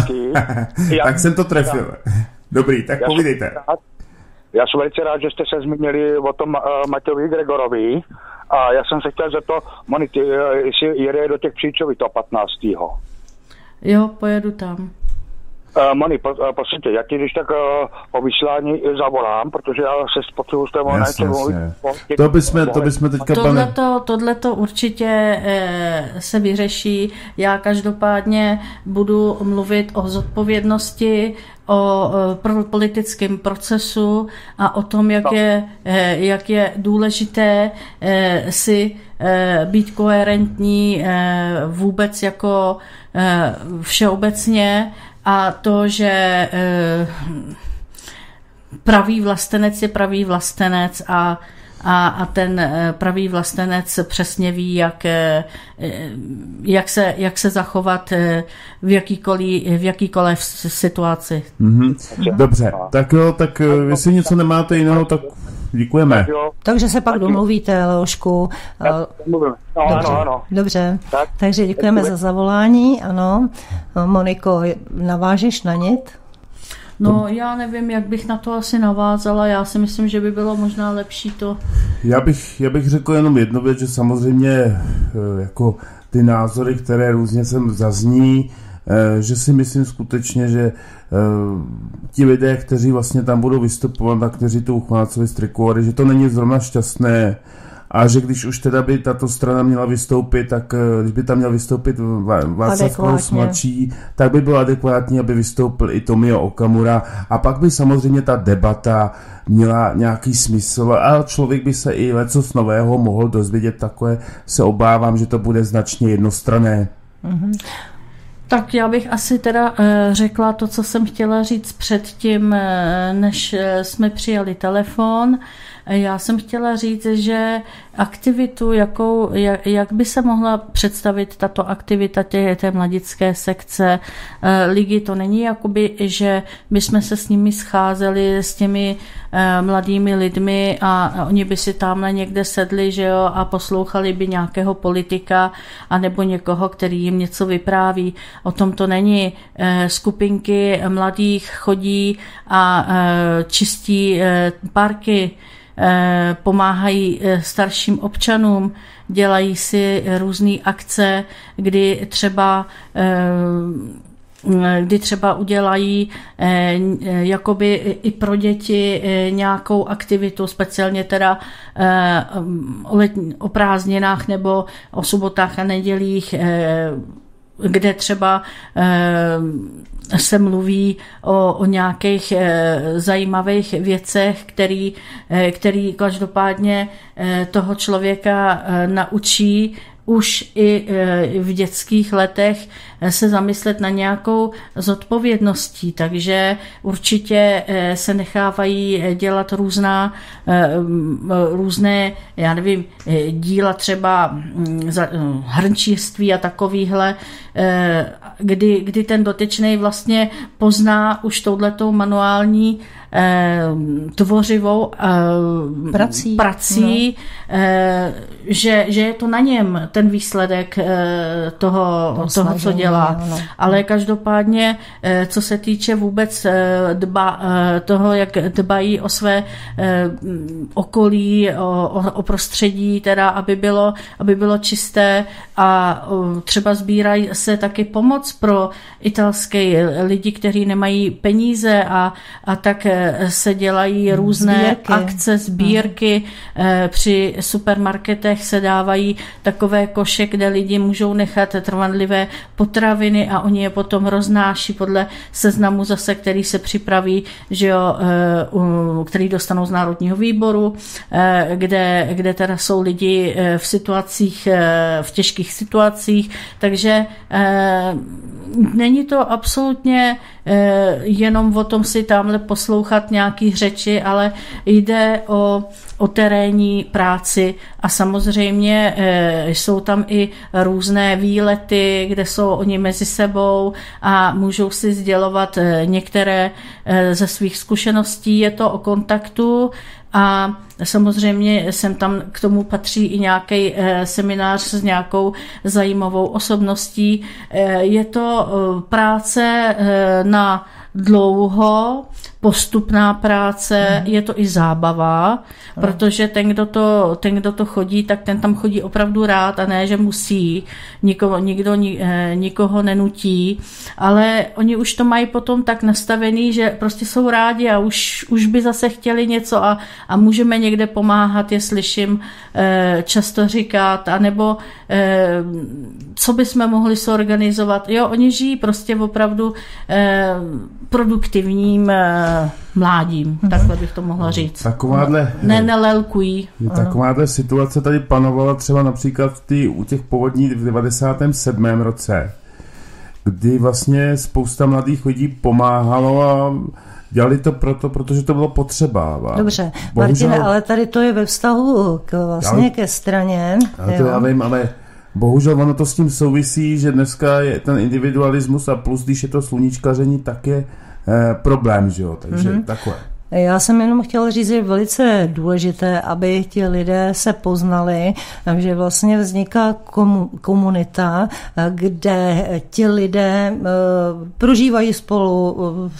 Speaker 2: Tak jsem to trefil. Dobrý, tak povídejte.
Speaker 4: Já jsem velice rád, že jste se zmínili o tom Matějovi Gregorovi a já jsem se chtěl zeptat, Monity, jestli jede do těch Příčovic to 15.
Speaker 3: Jo, pojedu tam.
Speaker 4: Moni, prosím tě, já ti když tak po vysílání zavolám, protože já se potřebuji s tebou mluvit.
Speaker 2: To bychom teďka, pane...
Speaker 3: Tohleto určitě se vyřeší. Já každopádně budu mluvit o zodpovědnosti, o politickém procesu a o tom, jak je důležité si být koherentní vůbec jako všeobecně, a to, že pravý vlastenec je pravý vlastenec a ten pravý vlastenec přesně ví, jak se zachovat v jakýkoliv situaci.
Speaker 2: Mm-hmm. Dobře, tak jo, tak jestli něco nemáte jiného, tak děkujeme.
Speaker 1: Takže se pak domluvíte, Leošku.
Speaker 4: Ano.
Speaker 1: Dobře, takže děkujeme za zavolání, ano. Moniko, navážeš na nit?
Speaker 3: No, já nevím, jak bych na to asi navázala. Já si myslím, že by bylo možná lepší to...
Speaker 2: Já bych řekl jenom jednu věc, že samozřejmě jako ty názory, které různě sem zazní, že si myslím skutečně, že ti lidé, kteří vlastně tam budou vystupovat a kteří to uchváceli strikovali, že to není zrovna šťastné a že když už teda by tato strana měla vystoupit, tak když by tam měl vystoupit Václav Klaus mladší, tak by bylo adekvátní, aby vystoupil i Tomio Okamura a pak by samozřejmě ta debata měla nějaký smysl a člověk by se i lecos nového mohl dozvědět, takové se obávám, že to bude značně jednostranné.
Speaker 3: Mm-hmm. Tak já bych asi teda řekla to, co jsem chtěla říct předtím, než jsme přijali telefon. Já jsem chtěla říct, že aktivitu, jak by se mohla představit tato aktivita té mladické sekce ligy, to není jakoby, že my jsme se s nimi scházeli, s těmi mladými lidmi a oni by si tamhle někde sedli, že jo, a poslouchali by nějakého politika anebo někoho, který jim něco vypráví. O tom to není. Skupinky mladých chodí a čistí parky, pomáhají starším občanům, dělají si různé akce, kdy třeba udělají jakoby i pro děti nějakou aktivitu, speciálně teda o prázdninách nebo o sobotách a nedělích kde třeba se mluví o nějakých zajímavých věcech, který každopádně toho člověka naučí už i v dětských letech se zamyslet na nějakou zodpovědností, takže určitě se nechávají dělat různé, já nevím, díla třeba hrnčířství a takovýhle, kdy ten dotyčnej vlastně pozná už touhletou manuální tvořivou prací že je to na něm ten výsledek toho, co dělá. No. Ale každopádně, co se týče vůbec toho, jak dbají o své okolí, o prostředí, teda aby bylo čisté, a třeba sbírají se taky pomoc pro italské lidi, kteří nemají peníze, a tak se dělají různé akce, sbírky. Při supermarketech se dávají takové koše, kde lidi můžou nechat trvanlivé potraviny a oni je potom roznáší podle seznamu zase, který se připraví, že jo, který dostanou z Národního výboru, kde teda jsou lidi v těžkých situacích, takže není to absolutně jenom o tom si tamhle poslouchat nějaký řeči, ale jde o terénní práci a samozřejmě jsou tam i různé výlety, kde jsou oni mezi sebou a můžou si sdělovat některé ze svých zkušeností. Je to o kontaktu a samozřejmě sem tam k tomu patří i nějaký seminář s nějakou zajímavou osobností. Je to práce na dlouho, postupná práce, je to i zábava, protože ten, kdo to chodí, tak ten tam chodí opravdu rád a ne, že musí, nikoho nenutí, ale oni už to mají potom tak nastavený, že prostě jsou rádi a už by zase chtěli něco a můžeme někde pomáhat, je slyším často říkat, anebo co bychom mohli zorganizovat. Jo, oni žijí prostě opravdu produktivním mládím, takhle bych to mohla říct. Nelelkují.
Speaker 2: Takováhle situace tady panovala třeba například u těch povodní v 97. roce, kdy vlastně spousta mladých lidí pomáhalo a dělali to protože to bylo potřeba.
Speaker 1: Dobře, Martine, ale tady to je ve vztahu ke straně.
Speaker 2: Ale to já vím, ale bohužel ono to s tím souvisí, že dneska je ten individualismus a plus, když je to sluníčkaření, tak je problém, že jo, takže takhle.
Speaker 1: Já jsem jenom chtěla říct, že je velice důležité, aby ti lidé se poznali, že vlastně vzniká komunita, kde ti lidé prožívají spolu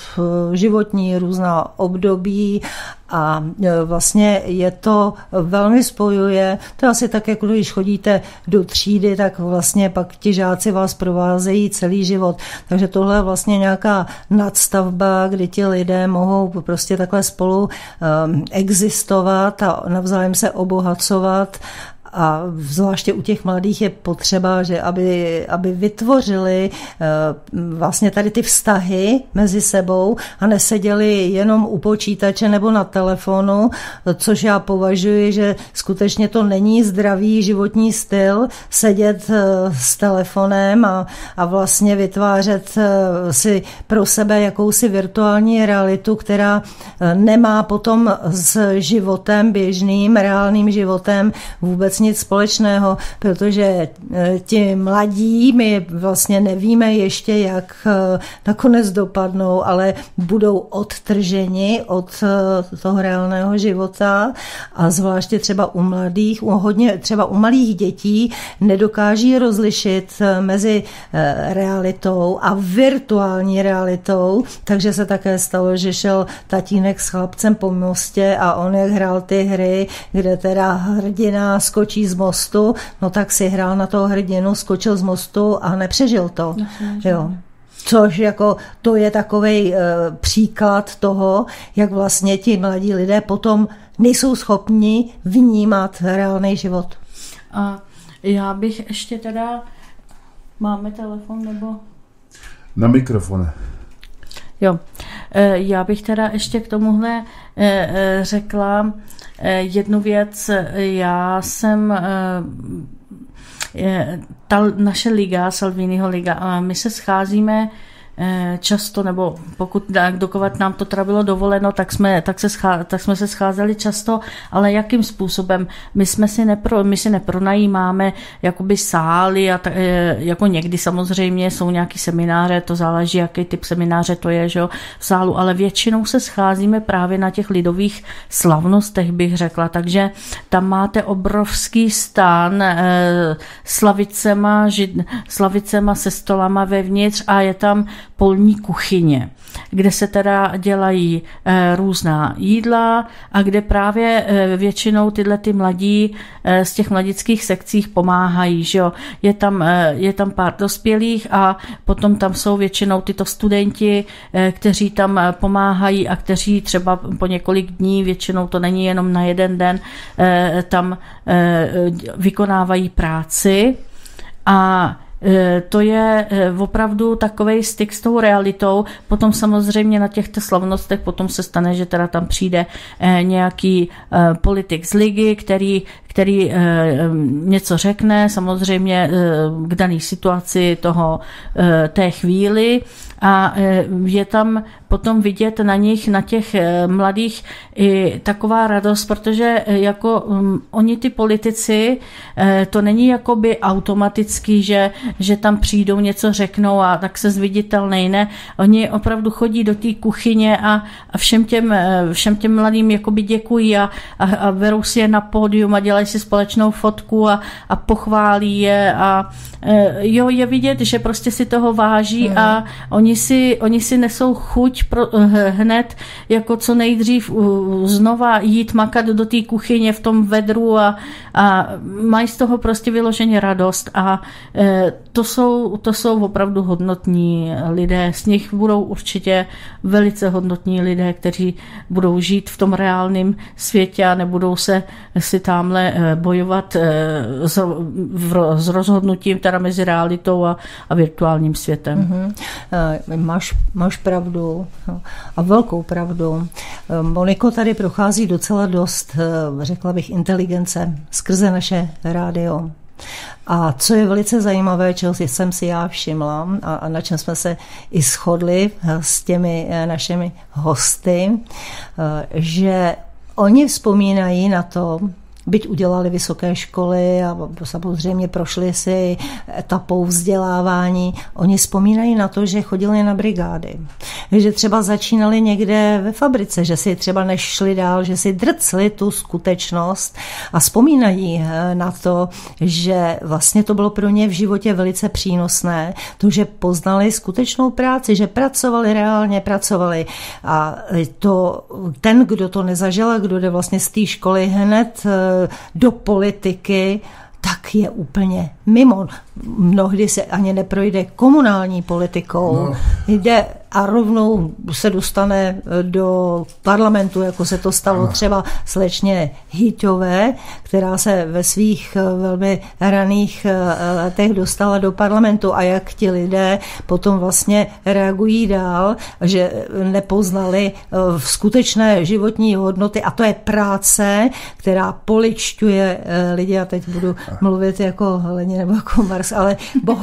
Speaker 1: životní různá období a vlastně je to velmi spojuje. To je asi tak, jako když chodíte do třídy, tak vlastně pak ti žáci vás provázejí celý život. Takže tohle je vlastně nějaká nadstavba, kdy ti lidé mohou prostě takhle spolu existovat a navzájem se obohacovat. A zvláště u těch mladých je potřeba, že aby vytvořili vlastně tady ty vztahy mezi sebou a neseděli jenom u počítače nebo na telefonu, což já považuji, že skutečně to není zdravý životní styl sedět s telefonem a vlastně vytvářet si pro sebe jakousi virtuální realitu, která nemá potom s životem běžným, reálným životem vůbec nic společného, protože ti mladí, my vlastně nevíme ještě, jak nakonec dopadnou, ale budou odtrženi od toho reálného života a zvláště třeba u mladých, třeba u malých dětí nedokáží rozlišit mezi realitou a virtuální realitou, takže se také stalo, že šel tatínek s chlapcem po mostě a on jak hrál ty hry, kde teda hrdina skočí z mostu, no tak si hrál na toho hrdinu, skočil z mostu a nepřežil to. Jo. Což jako to je takovej příklad toho, jak vlastně ti mladí lidé potom nejsou schopni vnímat reálný život.
Speaker 3: A já bych ještě teda Máme telefon nebo?
Speaker 2: Na mikrofon.
Speaker 3: Jo, já bych teda ještě k tomuhle řekla jednu věc. Já jsem, ta naše liga, Salviniho liga, my se scházíme často, nebo pokud dokovat nám to teda bylo dovoleno, tak jsme se scházeli často, ale jakým způsobem? My si nepronajímáme jakoby sály, a jako někdy samozřejmě jsou nějaký semináře, to záleží, jaký typ semináře to je, že jo, v sálu, ale většinou se scházíme právě na těch lidových slavnostech, bych řekla, takže tam máte obrovský stán slavicema se stolama vevnitř a je tam polní kuchyně, kde se teda dělají různá jídla a kde právě většinou tyhle ty mladí z těch mladických sekcích pomáhají, že jo. Je tam pár dospělých a potom tam jsou většinou tyto studenti, kteří tam pomáhají a kteří třeba po několik dní, většinou to není jenom na jeden den, tam vykonávají práci a to je opravdu takovej styk s tou realitou. Potom samozřejmě na těchto slavnostech potom se stane, že teda tam přijde nějaký politik z ligy, který něco řekne, samozřejmě k dané situaci té chvíli a je tam potom vidět na nich, na těch mladých i taková radost, protože jako oni ty politici, to není jakoby automatický, že tam přijdou, něco řeknou a tak se zviditelnej, ne. Oni opravdu chodí do té kuchyně a všem těm mladým jakoby děkují a berou si je na pódium a dělají si společnou fotku a pochválí je a jo, je vidět, že prostě si toho váží a oni si nesou chuť hned jako co nejdřív znova jít makat do té kuchyně v tom vedru a mají z toho prostě vyloženě radost a to jsou opravdu hodnotní lidé. Z nich budou určitě velice hodnotní lidé, kteří budou žít v tom reálném světě a nebudou si tamhle bojovat s rozhodnutím teda mezi realitou a virtuálním světem.
Speaker 1: Máš pravdu a velkou pravdu. Moniko tady prochází docela dost, řekla bych, inteligence skrze naše rádio. A co je velice zajímavé, čeho jsem si já všimla a na čem jsme se i shodli s těmi našimi hosty, že oni vzpomínají na to, byť udělali vysoké školy a samozřejmě prošli si etapou vzdělávání, oni vzpomínají na to, že chodili na brigády. Že třeba začínali někde ve fabrice, že si třeba nešli dál, že si drcli tu skutečnost a vzpomínají na to, že vlastně to bylo pro ně v životě velice přínosné, to, že poznali skutečnou práci, že reálně pracovali a ten, kdo to nezažil a kdo jde vlastně z té školy hned do politiky, tak je úplně mimo. Mnohdy se ani neprojde komunální politikou. Jde a rovnou se dostane do parlamentu, jako se to stalo třeba slečně Hyťové, která se ve svých velmi raných letech dostala do parlamentu a jak ti lidé potom vlastně reagují dál, že nepoznali skutečné životní hodnoty a to je práce, která poličťuje lidi a teď budu mluvit jako Lenin nebo jako Marx, ale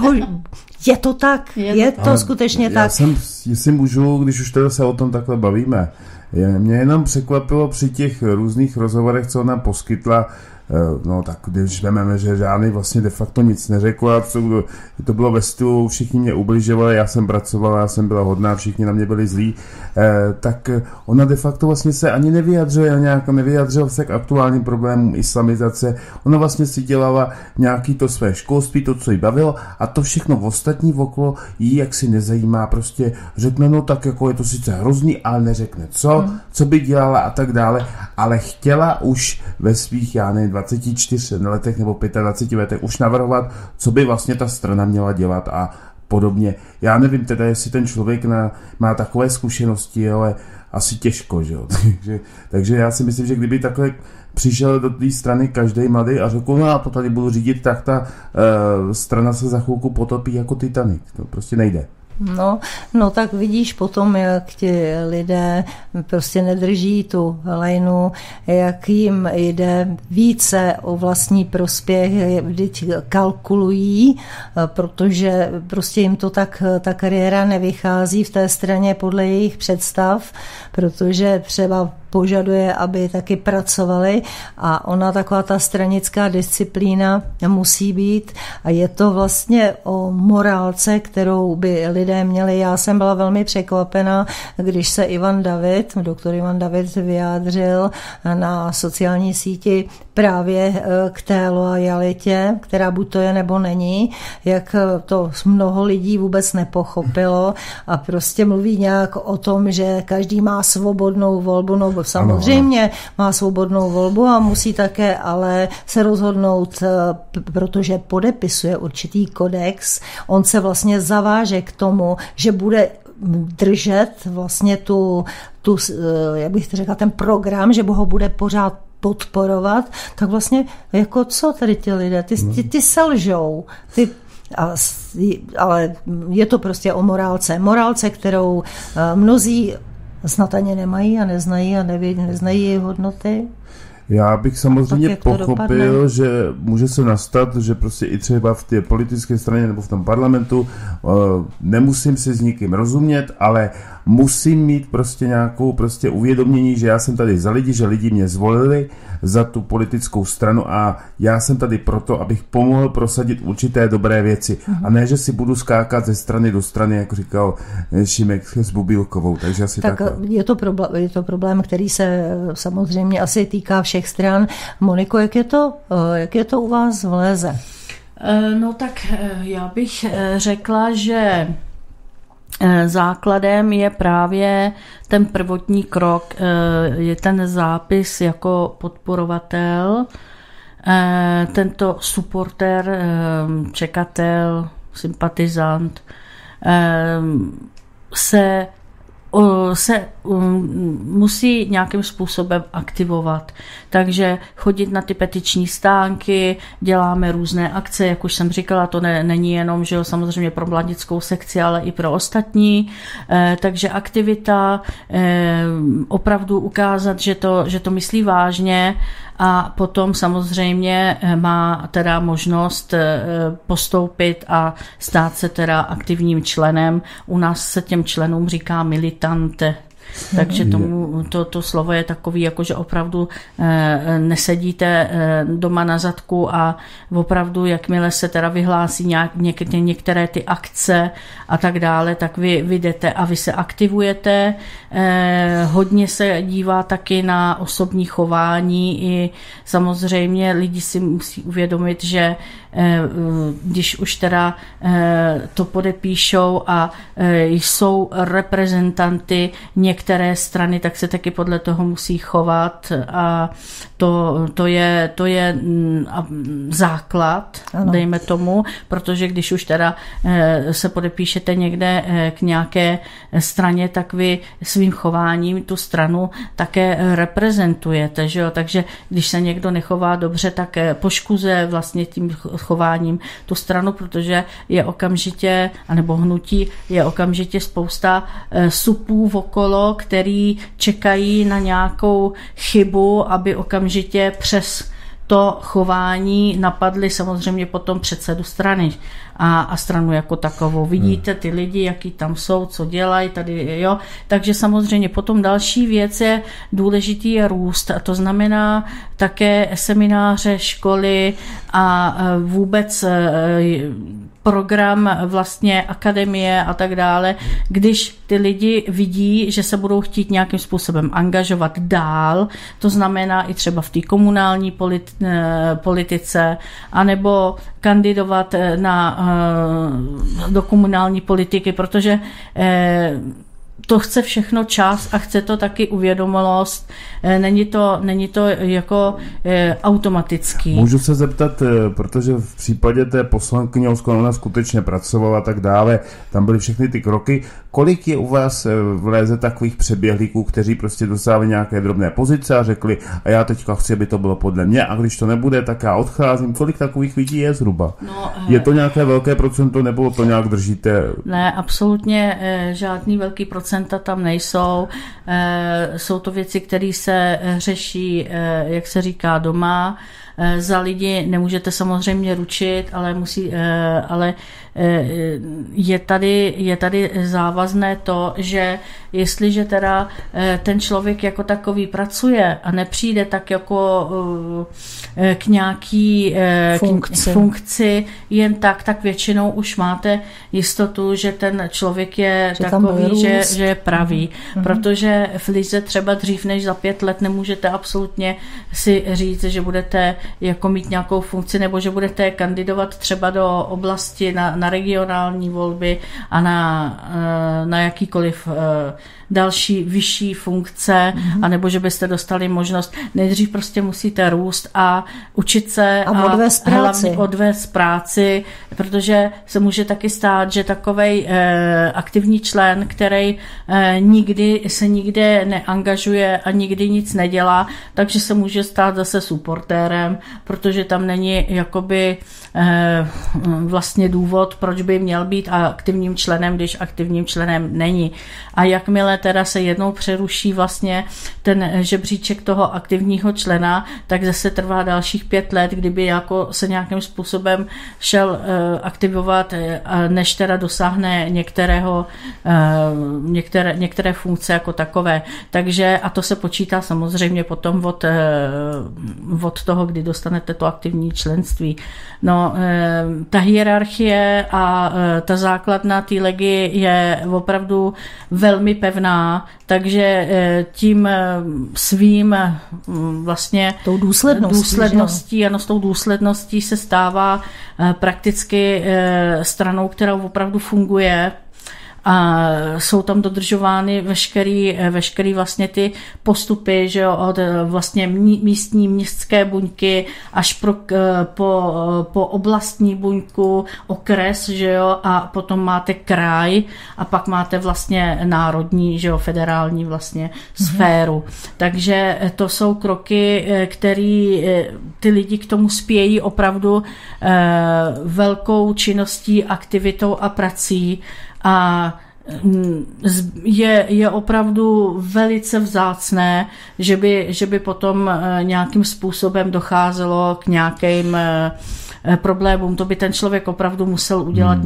Speaker 1: je to tak, je to skutečně tak.
Speaker 2: Jestli můžu, když už teda se o tom takhle bavíme, mě jenom překvapilo při těch různých rozhovorech, co ona poskytla, no tak když vememe, že žádný vlastně de facto nic neřekl a to bylo ve stylu, všichni mě ubližovali, já jsem pracovala, já jsem byla hodná, všichni na mě byli zlí, tak ona de facto vlastně se ani nevyjadřila se k aktuálním problémům islamizace, ona vlastně si dělala nějaký to své školství, to, co jí bavilo a to všechno ostatní okolo jí jaksi nezajímá, prostě řekne, no tak jako je to sice hrozný, ale neřekne co by dělala a tak dále, ale chtěla už ve svých, 24 letech nebo 25 letech už navrhovat, co by vlastně ta strana měla dělat a podobně. Já nevím teda, jestli ten člověk má takové zkušenosti, ale asi těžko, že jo. Takže já si myslím, že kdyby takhle přišel do té strany každý mladý a řekl, no já to tady budu řídit, tak ta strana se za chvilku potopí jako Titanic. To prostě nejde.
Speaker 1: No tak vidíš potom, jak ti lidé prostě nedrží tu lajnu, jak jim jde více o vlastní prospěch, vždyť kalkulují, protože prostě jim to tak, ta kariéra nevychází v té straně podle jejich představ, protože třeba požaduje, aby taky pracovali a ona taková ta stranická disciplína musí být a je to vlastně o morálce, kterou by lidé měli. Já jsem byla velmi překvapena, když se doktor Ivan David vyjádřil na sociální síti právě k té loajalitě, která buď to je nebo není, jak to mnoho lidí vůbec nepochopilo a prostě mluví nějak o tom, že každý má svobodnou volbu, no samozřejmě má svobodnou volbu a musí také ale se rozhodnout, protože podepisuje určitý kodex, on se vlastně zaváže k tomu, že bude držet vlastně jak bych řekla, ten program, že ho bude pořád podporovat, tak vlastně jako co tady ti lidé, ty selžou, ale je to prostě o morálce, kterou mnozí snad ani nemají a neznají a neznají její hodnoty.
Speaker 2: Já bych samozřejmě pochopil, že může se nastat, že prostě i třeba v té politické straně nebo v tom parlamentu nemusím si s nikým rozumět, ale musím mít prostě nějakou prostě uvědomění, že já jsem tady za lidi, že lidi mě zvolili za tu politickou stranu a já jsem tady proto, abych pomohl prosadit určité dobré věci. A ne, že si budu skákat ze strany do strany, jak říkal Šimek s Bubílkovou. Takže asi
Speaker 1: tak je to problém, který se samozřejmě asi týká všech stran. Moniko, jak je to u vás v Léze?
Speaker 3: No tak já bych řekla, že základem je právě ten prvotní krok, je ten zápis jako podporovatel, tento supporter, čekatel, sympatizant se musí nějakým způsobem aktivovat. Takže chodit na ty petiční stánky, děláme různé akce, jak už jsem říkala, to není jenom, že jo, samozřejmě pro mladickou sekci, ale i pro ostatní. Takže aktivita, opravdu ukázat, že to myslí vážně a potom samozřejmě má teda možnost postoupit a stát se teda aktivním členem. U nás se těm členům říká militante. Takže to slovo je takový, jako že opravdu nesedíte doma na zadku a opravdu, jakmile se teda vyhlásí některé ty akce a tak dále, tak vy jdete a vy se aktivujete. Hodně se dívá taky na osobní chování i samozřejmě lidi si musí uvědomit, že když už teda to podepíšou a jsou reprezentanty některé strany, tak se taky podle toho musí chovat a to je základ, ano. Dejme tomu, protože když už teda se podepíšete někde k nějaké straně, tak vy svým chováním tu stranu také reprezentujete, že jo? Takže když se někdo nechová dobře, tak poškozuje vlastně tím chováním tu stranu, protože je okamžitě, anebo hnutí, je okamžitě spousta supů okolo, který čekají na nějakou chybu, aby okamžitě přes to chování napadli samozřejmě potom předsedu strany a stranu jako takovou. Vidíte ty lidi, jaký tam jsou, co dělají tady, jo. Takže samozřejmě potom další věc je důležitý je růst a to znamená také semináře, školy a vůbec program vlastně akademie a tak dále, když ty lidi vidí, že se budou chtít nějakým způsobem angažovat dál, to znamená i třeba v té komunální politice, anebo kandidovat do komunální politiky, protože to chce všechno čas a chce to taky uvědomelost. Není to jako automatický.
Speaker 2: Můžu se zeptat, protože v případě té poslankyně ona skutečně pracovala a tak dále, tam byly všechny ty kroky, kolik je u vás vléze takových přeběhlíků, kteří prostě dosávají nějaké drobné pozice a řekli, a já teďka chci, aby to bylo podle mě, a když to nebude, tak já odcházím. Kolik takových lidí je zhruba? No, je to nějaké velké procento, nebo to nějak držíte?
Speaker 3: Ne, absolutně žádný velký procenta tam nejsou. Jsou to věci, které se řeší, jak se říká, doma. Za lidi nemůžete samozřejmě ručit, ale je tady závazné to, že jestliže teda ten člověk jako takový pracuje a nepřijde tak jako k nějaký funkci jen tak většinou už máte jistotu, že ten člověk je takový, že je pravý. Protože v lize třeba dřív než za 5 let nemůžete absolutně si říct, že budete jako mít nějakou funkci nebo že budete kandidovat třeba do oblasti na regionální volby a na jakýkoliv další vyšší funkce, anebo že byste dostali možnost. Nejdřív prostě musíte růst a učit se
Speaker 1: a
Speaker 3: hlavně odvést práci, protože se může taky stát, že takovej aktivní člen, který se nikde neangažuje a nikdy nic nedělá, takže se může stát zase supportérem, protože tam není jakoby vlastně důvod, proč by měl být aktivním členem, když aktivním členem není. A jakmile teda se jednou přeruší vlastně ten žebříček toho aktivního člena, tak zase trvá dalších 5 let, kdyby jako se nějakým způsobem šel aktivovat, než teda dosáhne některé funkce jako takové. Takže a to se počítá samozřejmě potom od toho, kdy dostanete to aktivní členství. No, ta hierarchie a ta základna té legy je opravdu velmi pevná, takže tím svým vlastně
Speaker 1: tou důsledností,
Speaker 3: ano, s tou důsledností se stává prakticky stranou, která opravdu funguje. A jsou tam dodržovány veškerý vlastně ty postupy, že jo, od vlastně místní městské buňky až po oblastní buňku, okres, že jo, a potom máte kraj a pak máte vlastně národní, že jo, federální vlastně sféru. Takže to jsou kroky, které ty lidi k tomu spějí opravdu velkou činností, aktivitou a prací. A je opravdu velice vzácné, že by potom nějakým způsobem docházelo k nějakým problémům. To by ten člověk opravdu musel udělat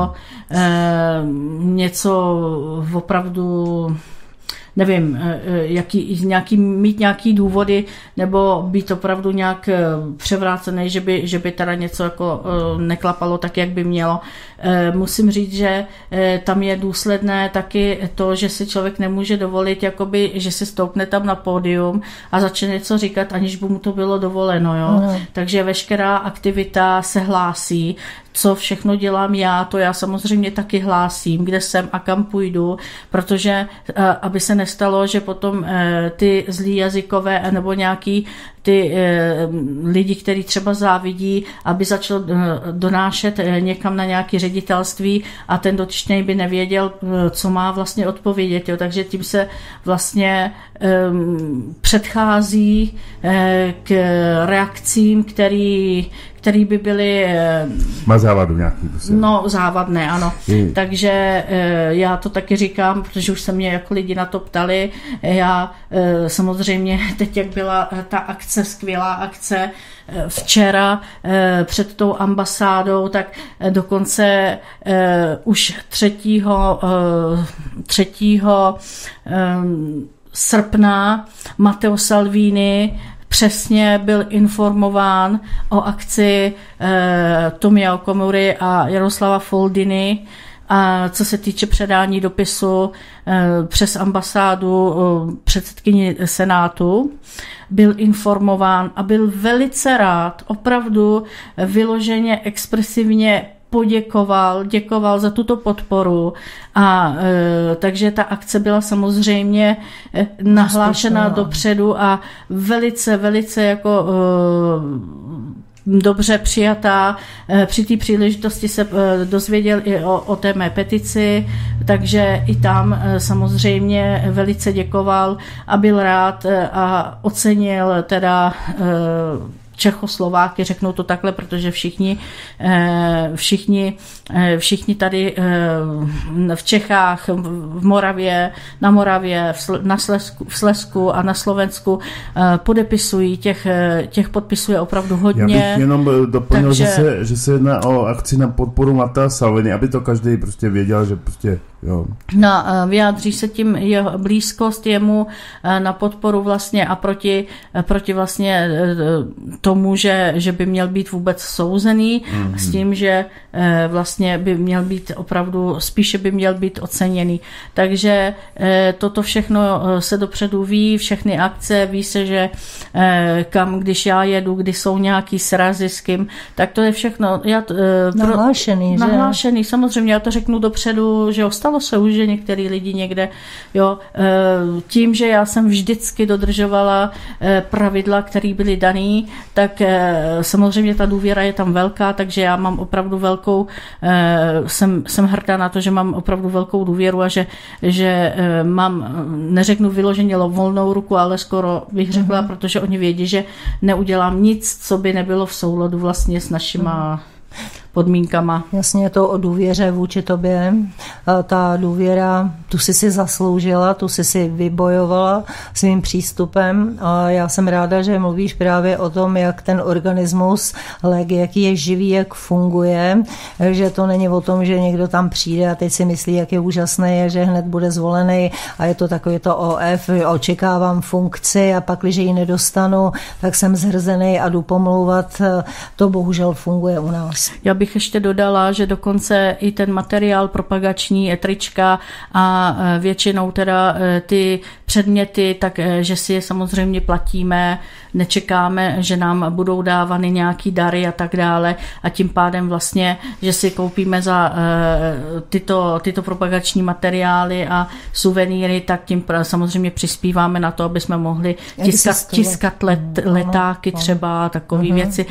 Speaker 3: něco opravdu, nevím, mít nějaký důvody, nebo být opravdu nějak převrácený, že by teda něco jako neklapalo tak, jak by mělo. Musím říct, že tam je důsledné taky to, že si člověk nemůže dovolit, jakoby, že si stoupne tam na pódium a začne něco říkat, aniž by mu to bylo dovoleno. Jo? Takže veškerá aktivita se hlásí. Co všechno dělám já, to já samozřejmě taky hlásím, kde jsem a kam půjdu, protože aby se nestalo, že potom ty zlí jazykové nebo nějaký ty lidi, kteří třeba závidí, aby začal donášet někam na nějaké ředitelství a ten dotyčný by nevěděl, co má vlastně odpovědět. Jo. Takže tím se vlastně předchází k reakcím, který by byly...
Speaker 2: Má závadu nějaký.
Speaker 3: No, závadné, ano. Takže já to taky říkám, protože už se mě jako lidi na to ptali. Já samozřejmě teď, jak byla ta akce, skvělá akce, včera před tou ambasádou, tak dokonce už 3. srpna Matteo Salvini přesně byl informován o akci Tomia Okamury a Jaroslava Foldiny, a co se týče předání dopisu přes ambasádu předsedkyni Senátu, byl informován a byl velice rád, opravdu vyloženě expresivně děkoval za tuto podporu a takže ta akce byla samozřejmě nahlášena dopředu a velice jako dobře přijatá. Při té příležitosti se dozvěděl i o té mé petici, takže i tam samozřejmě velice děkoval a byl rád a ocenil teda Čechoslováky, řeknou to takhle, protože všichni tady v Čechách, v Moravě, na Moravě, v Slezsku a na Slovensku podepisují, těch podpisů je opravdu hodně.
Speaker 2: Já bych jenom doplnil, že se jedná o akci na podporu Matea Salvini, aby to každý prostě věděl, že prostě jo.
Speaker 3: No, vyjádří se tím jeho blízkost jemu na podporu vlastně a proti vlastně tomu, že by měl být vůbec souzený, s tím, že vlastně by měl být opravdu, spíše by měl být oceněný. Takže toto všechno se dopředu ví, všechny akce, ví se, že když já jedu, kdy jsou nějaký srazy s kým, tak to je všechno nahlášený, samozřejmě, já to řeknu dopředu, že stalo se už, že některý lidi někde, jo, tím, že já jsem vždycky dodržovala pravidla, které byly daný, tak samozřejmě ta důvěra je tam velká, takže já mám opravdu velkou, jsem hrdá na to, že mám opravdu velkou důvěru a že mám, neřeknu vyloženě volnou ruku, ale skoro bych řekla, protože oni vědí, že neudělám nic, co by nebylo v souladu vlastně s našima podmínkama.
Speaker 1: Jasně, je to o důvěře vůči tobě. Ta důvěra, tu jsi si zasloužila, tu jsi si vybojovala svým přístupem a já jsem ráda, že mluvíš právě o tom, jak ten organismus, jaký je živý, jak funguje, že to není o tom, že někdo tam přijde a teď si myslí, jak je úžasný, že hned bude zvolený a je to takový to OF, očekávám funkci a pak, když ji nedostanu, tak jsem zhrzený a jdu pomlouvat. To bohužel funguje u nás.
Speaker 3: Já bych ještě dodala, že dokonce i ten materiál propagační, trička a většinou teda ty předměty, takže si je samozřejmě platíme, nečekáme, že nám budou dávány nějaký dary a tak dále a tím pádem vlastně, že si koupíme za tyto propagační materiály a suvenýry, tak tím samozřejmě přispíváme na to, aby jsme mohli tiskat letáky třeba, takové věci.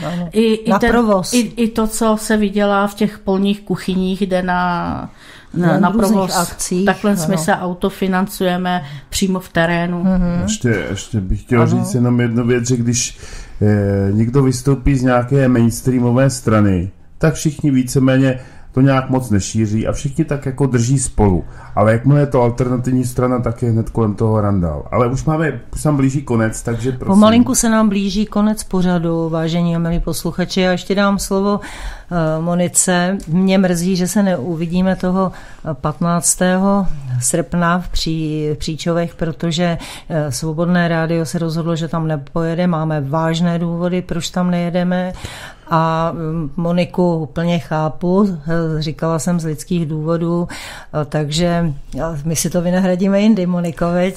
Speaker 3: I to, co se vydělá v těch polních kuchyních, jde na provoz akcí. Takhle my se autofinancujeme přímo v terénu.
Speaker 2: Ještě bych chtěl říct jenom jednu věc, že když někdo vystoupí z nějaké mainstreamové strany, tak všichni víceméně to nějak moc nešíří a všichni tak jako drží spolu. Ale jakmile je to alternativní strana, tak je hned kolem toho randál. Ale už nám blíží konec, takže prosím.
Speaker 1: Pomalinku se nám blíží konec pořadu, vážení a milí posluchači. Já ještě dám slovo Monice. Mě mrzí, že se neuvidíme toho 15. srpna v Příčovech, protože Svobodné rádio se rozhodlo, že tam nepojede. Máme vážné důvody, proč tam nejedeme. A Moniku úplně chápu, říkala jsem z lidských důvodů, takže my si to vynahradíme jindy, Moniko, veď?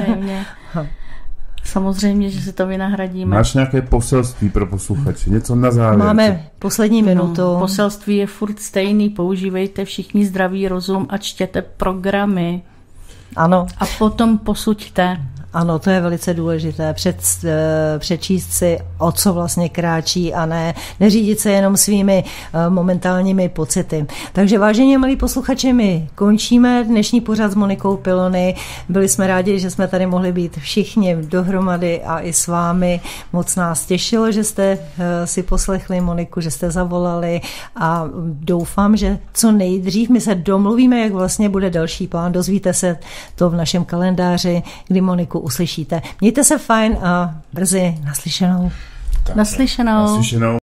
Speaker 3: Samozřejmě, že si to vynahradíme.
Speaker 2: Máš nějaké poselství pro posluchače? Něco na závěr?
Speaker 1: Máme poslední minutu.
Speaker 3: Poselství je furt stejný. Používejte všichni zdravý rozum a čtěte programy.
Speaker 1: Ano.
Speaker 3: A potom posuďte.
Speaker 1: Ano, to je velice důležité, přečíst si, o co vlastně kráčí a neřídit se jenom svými momentálními pocity. Takže vážení a milí posluchači, my končíme dnešní pořad s Monikou Pilony. Byli jsme rádi, že jsme tady mohli být všichni dohromady a i s vámi. Moc nás těšilo, že jste si poslechli Moniku, že jste zavolali a doufám, že co nejdřív my se domluvíme, jak vlastně bude další plán. Dozvíte se to v našem kalendáři, kdy Moniku uslyšíte. Mějte se fajn a brzy naslyšenou.
Speaker 3: Naslyšenou.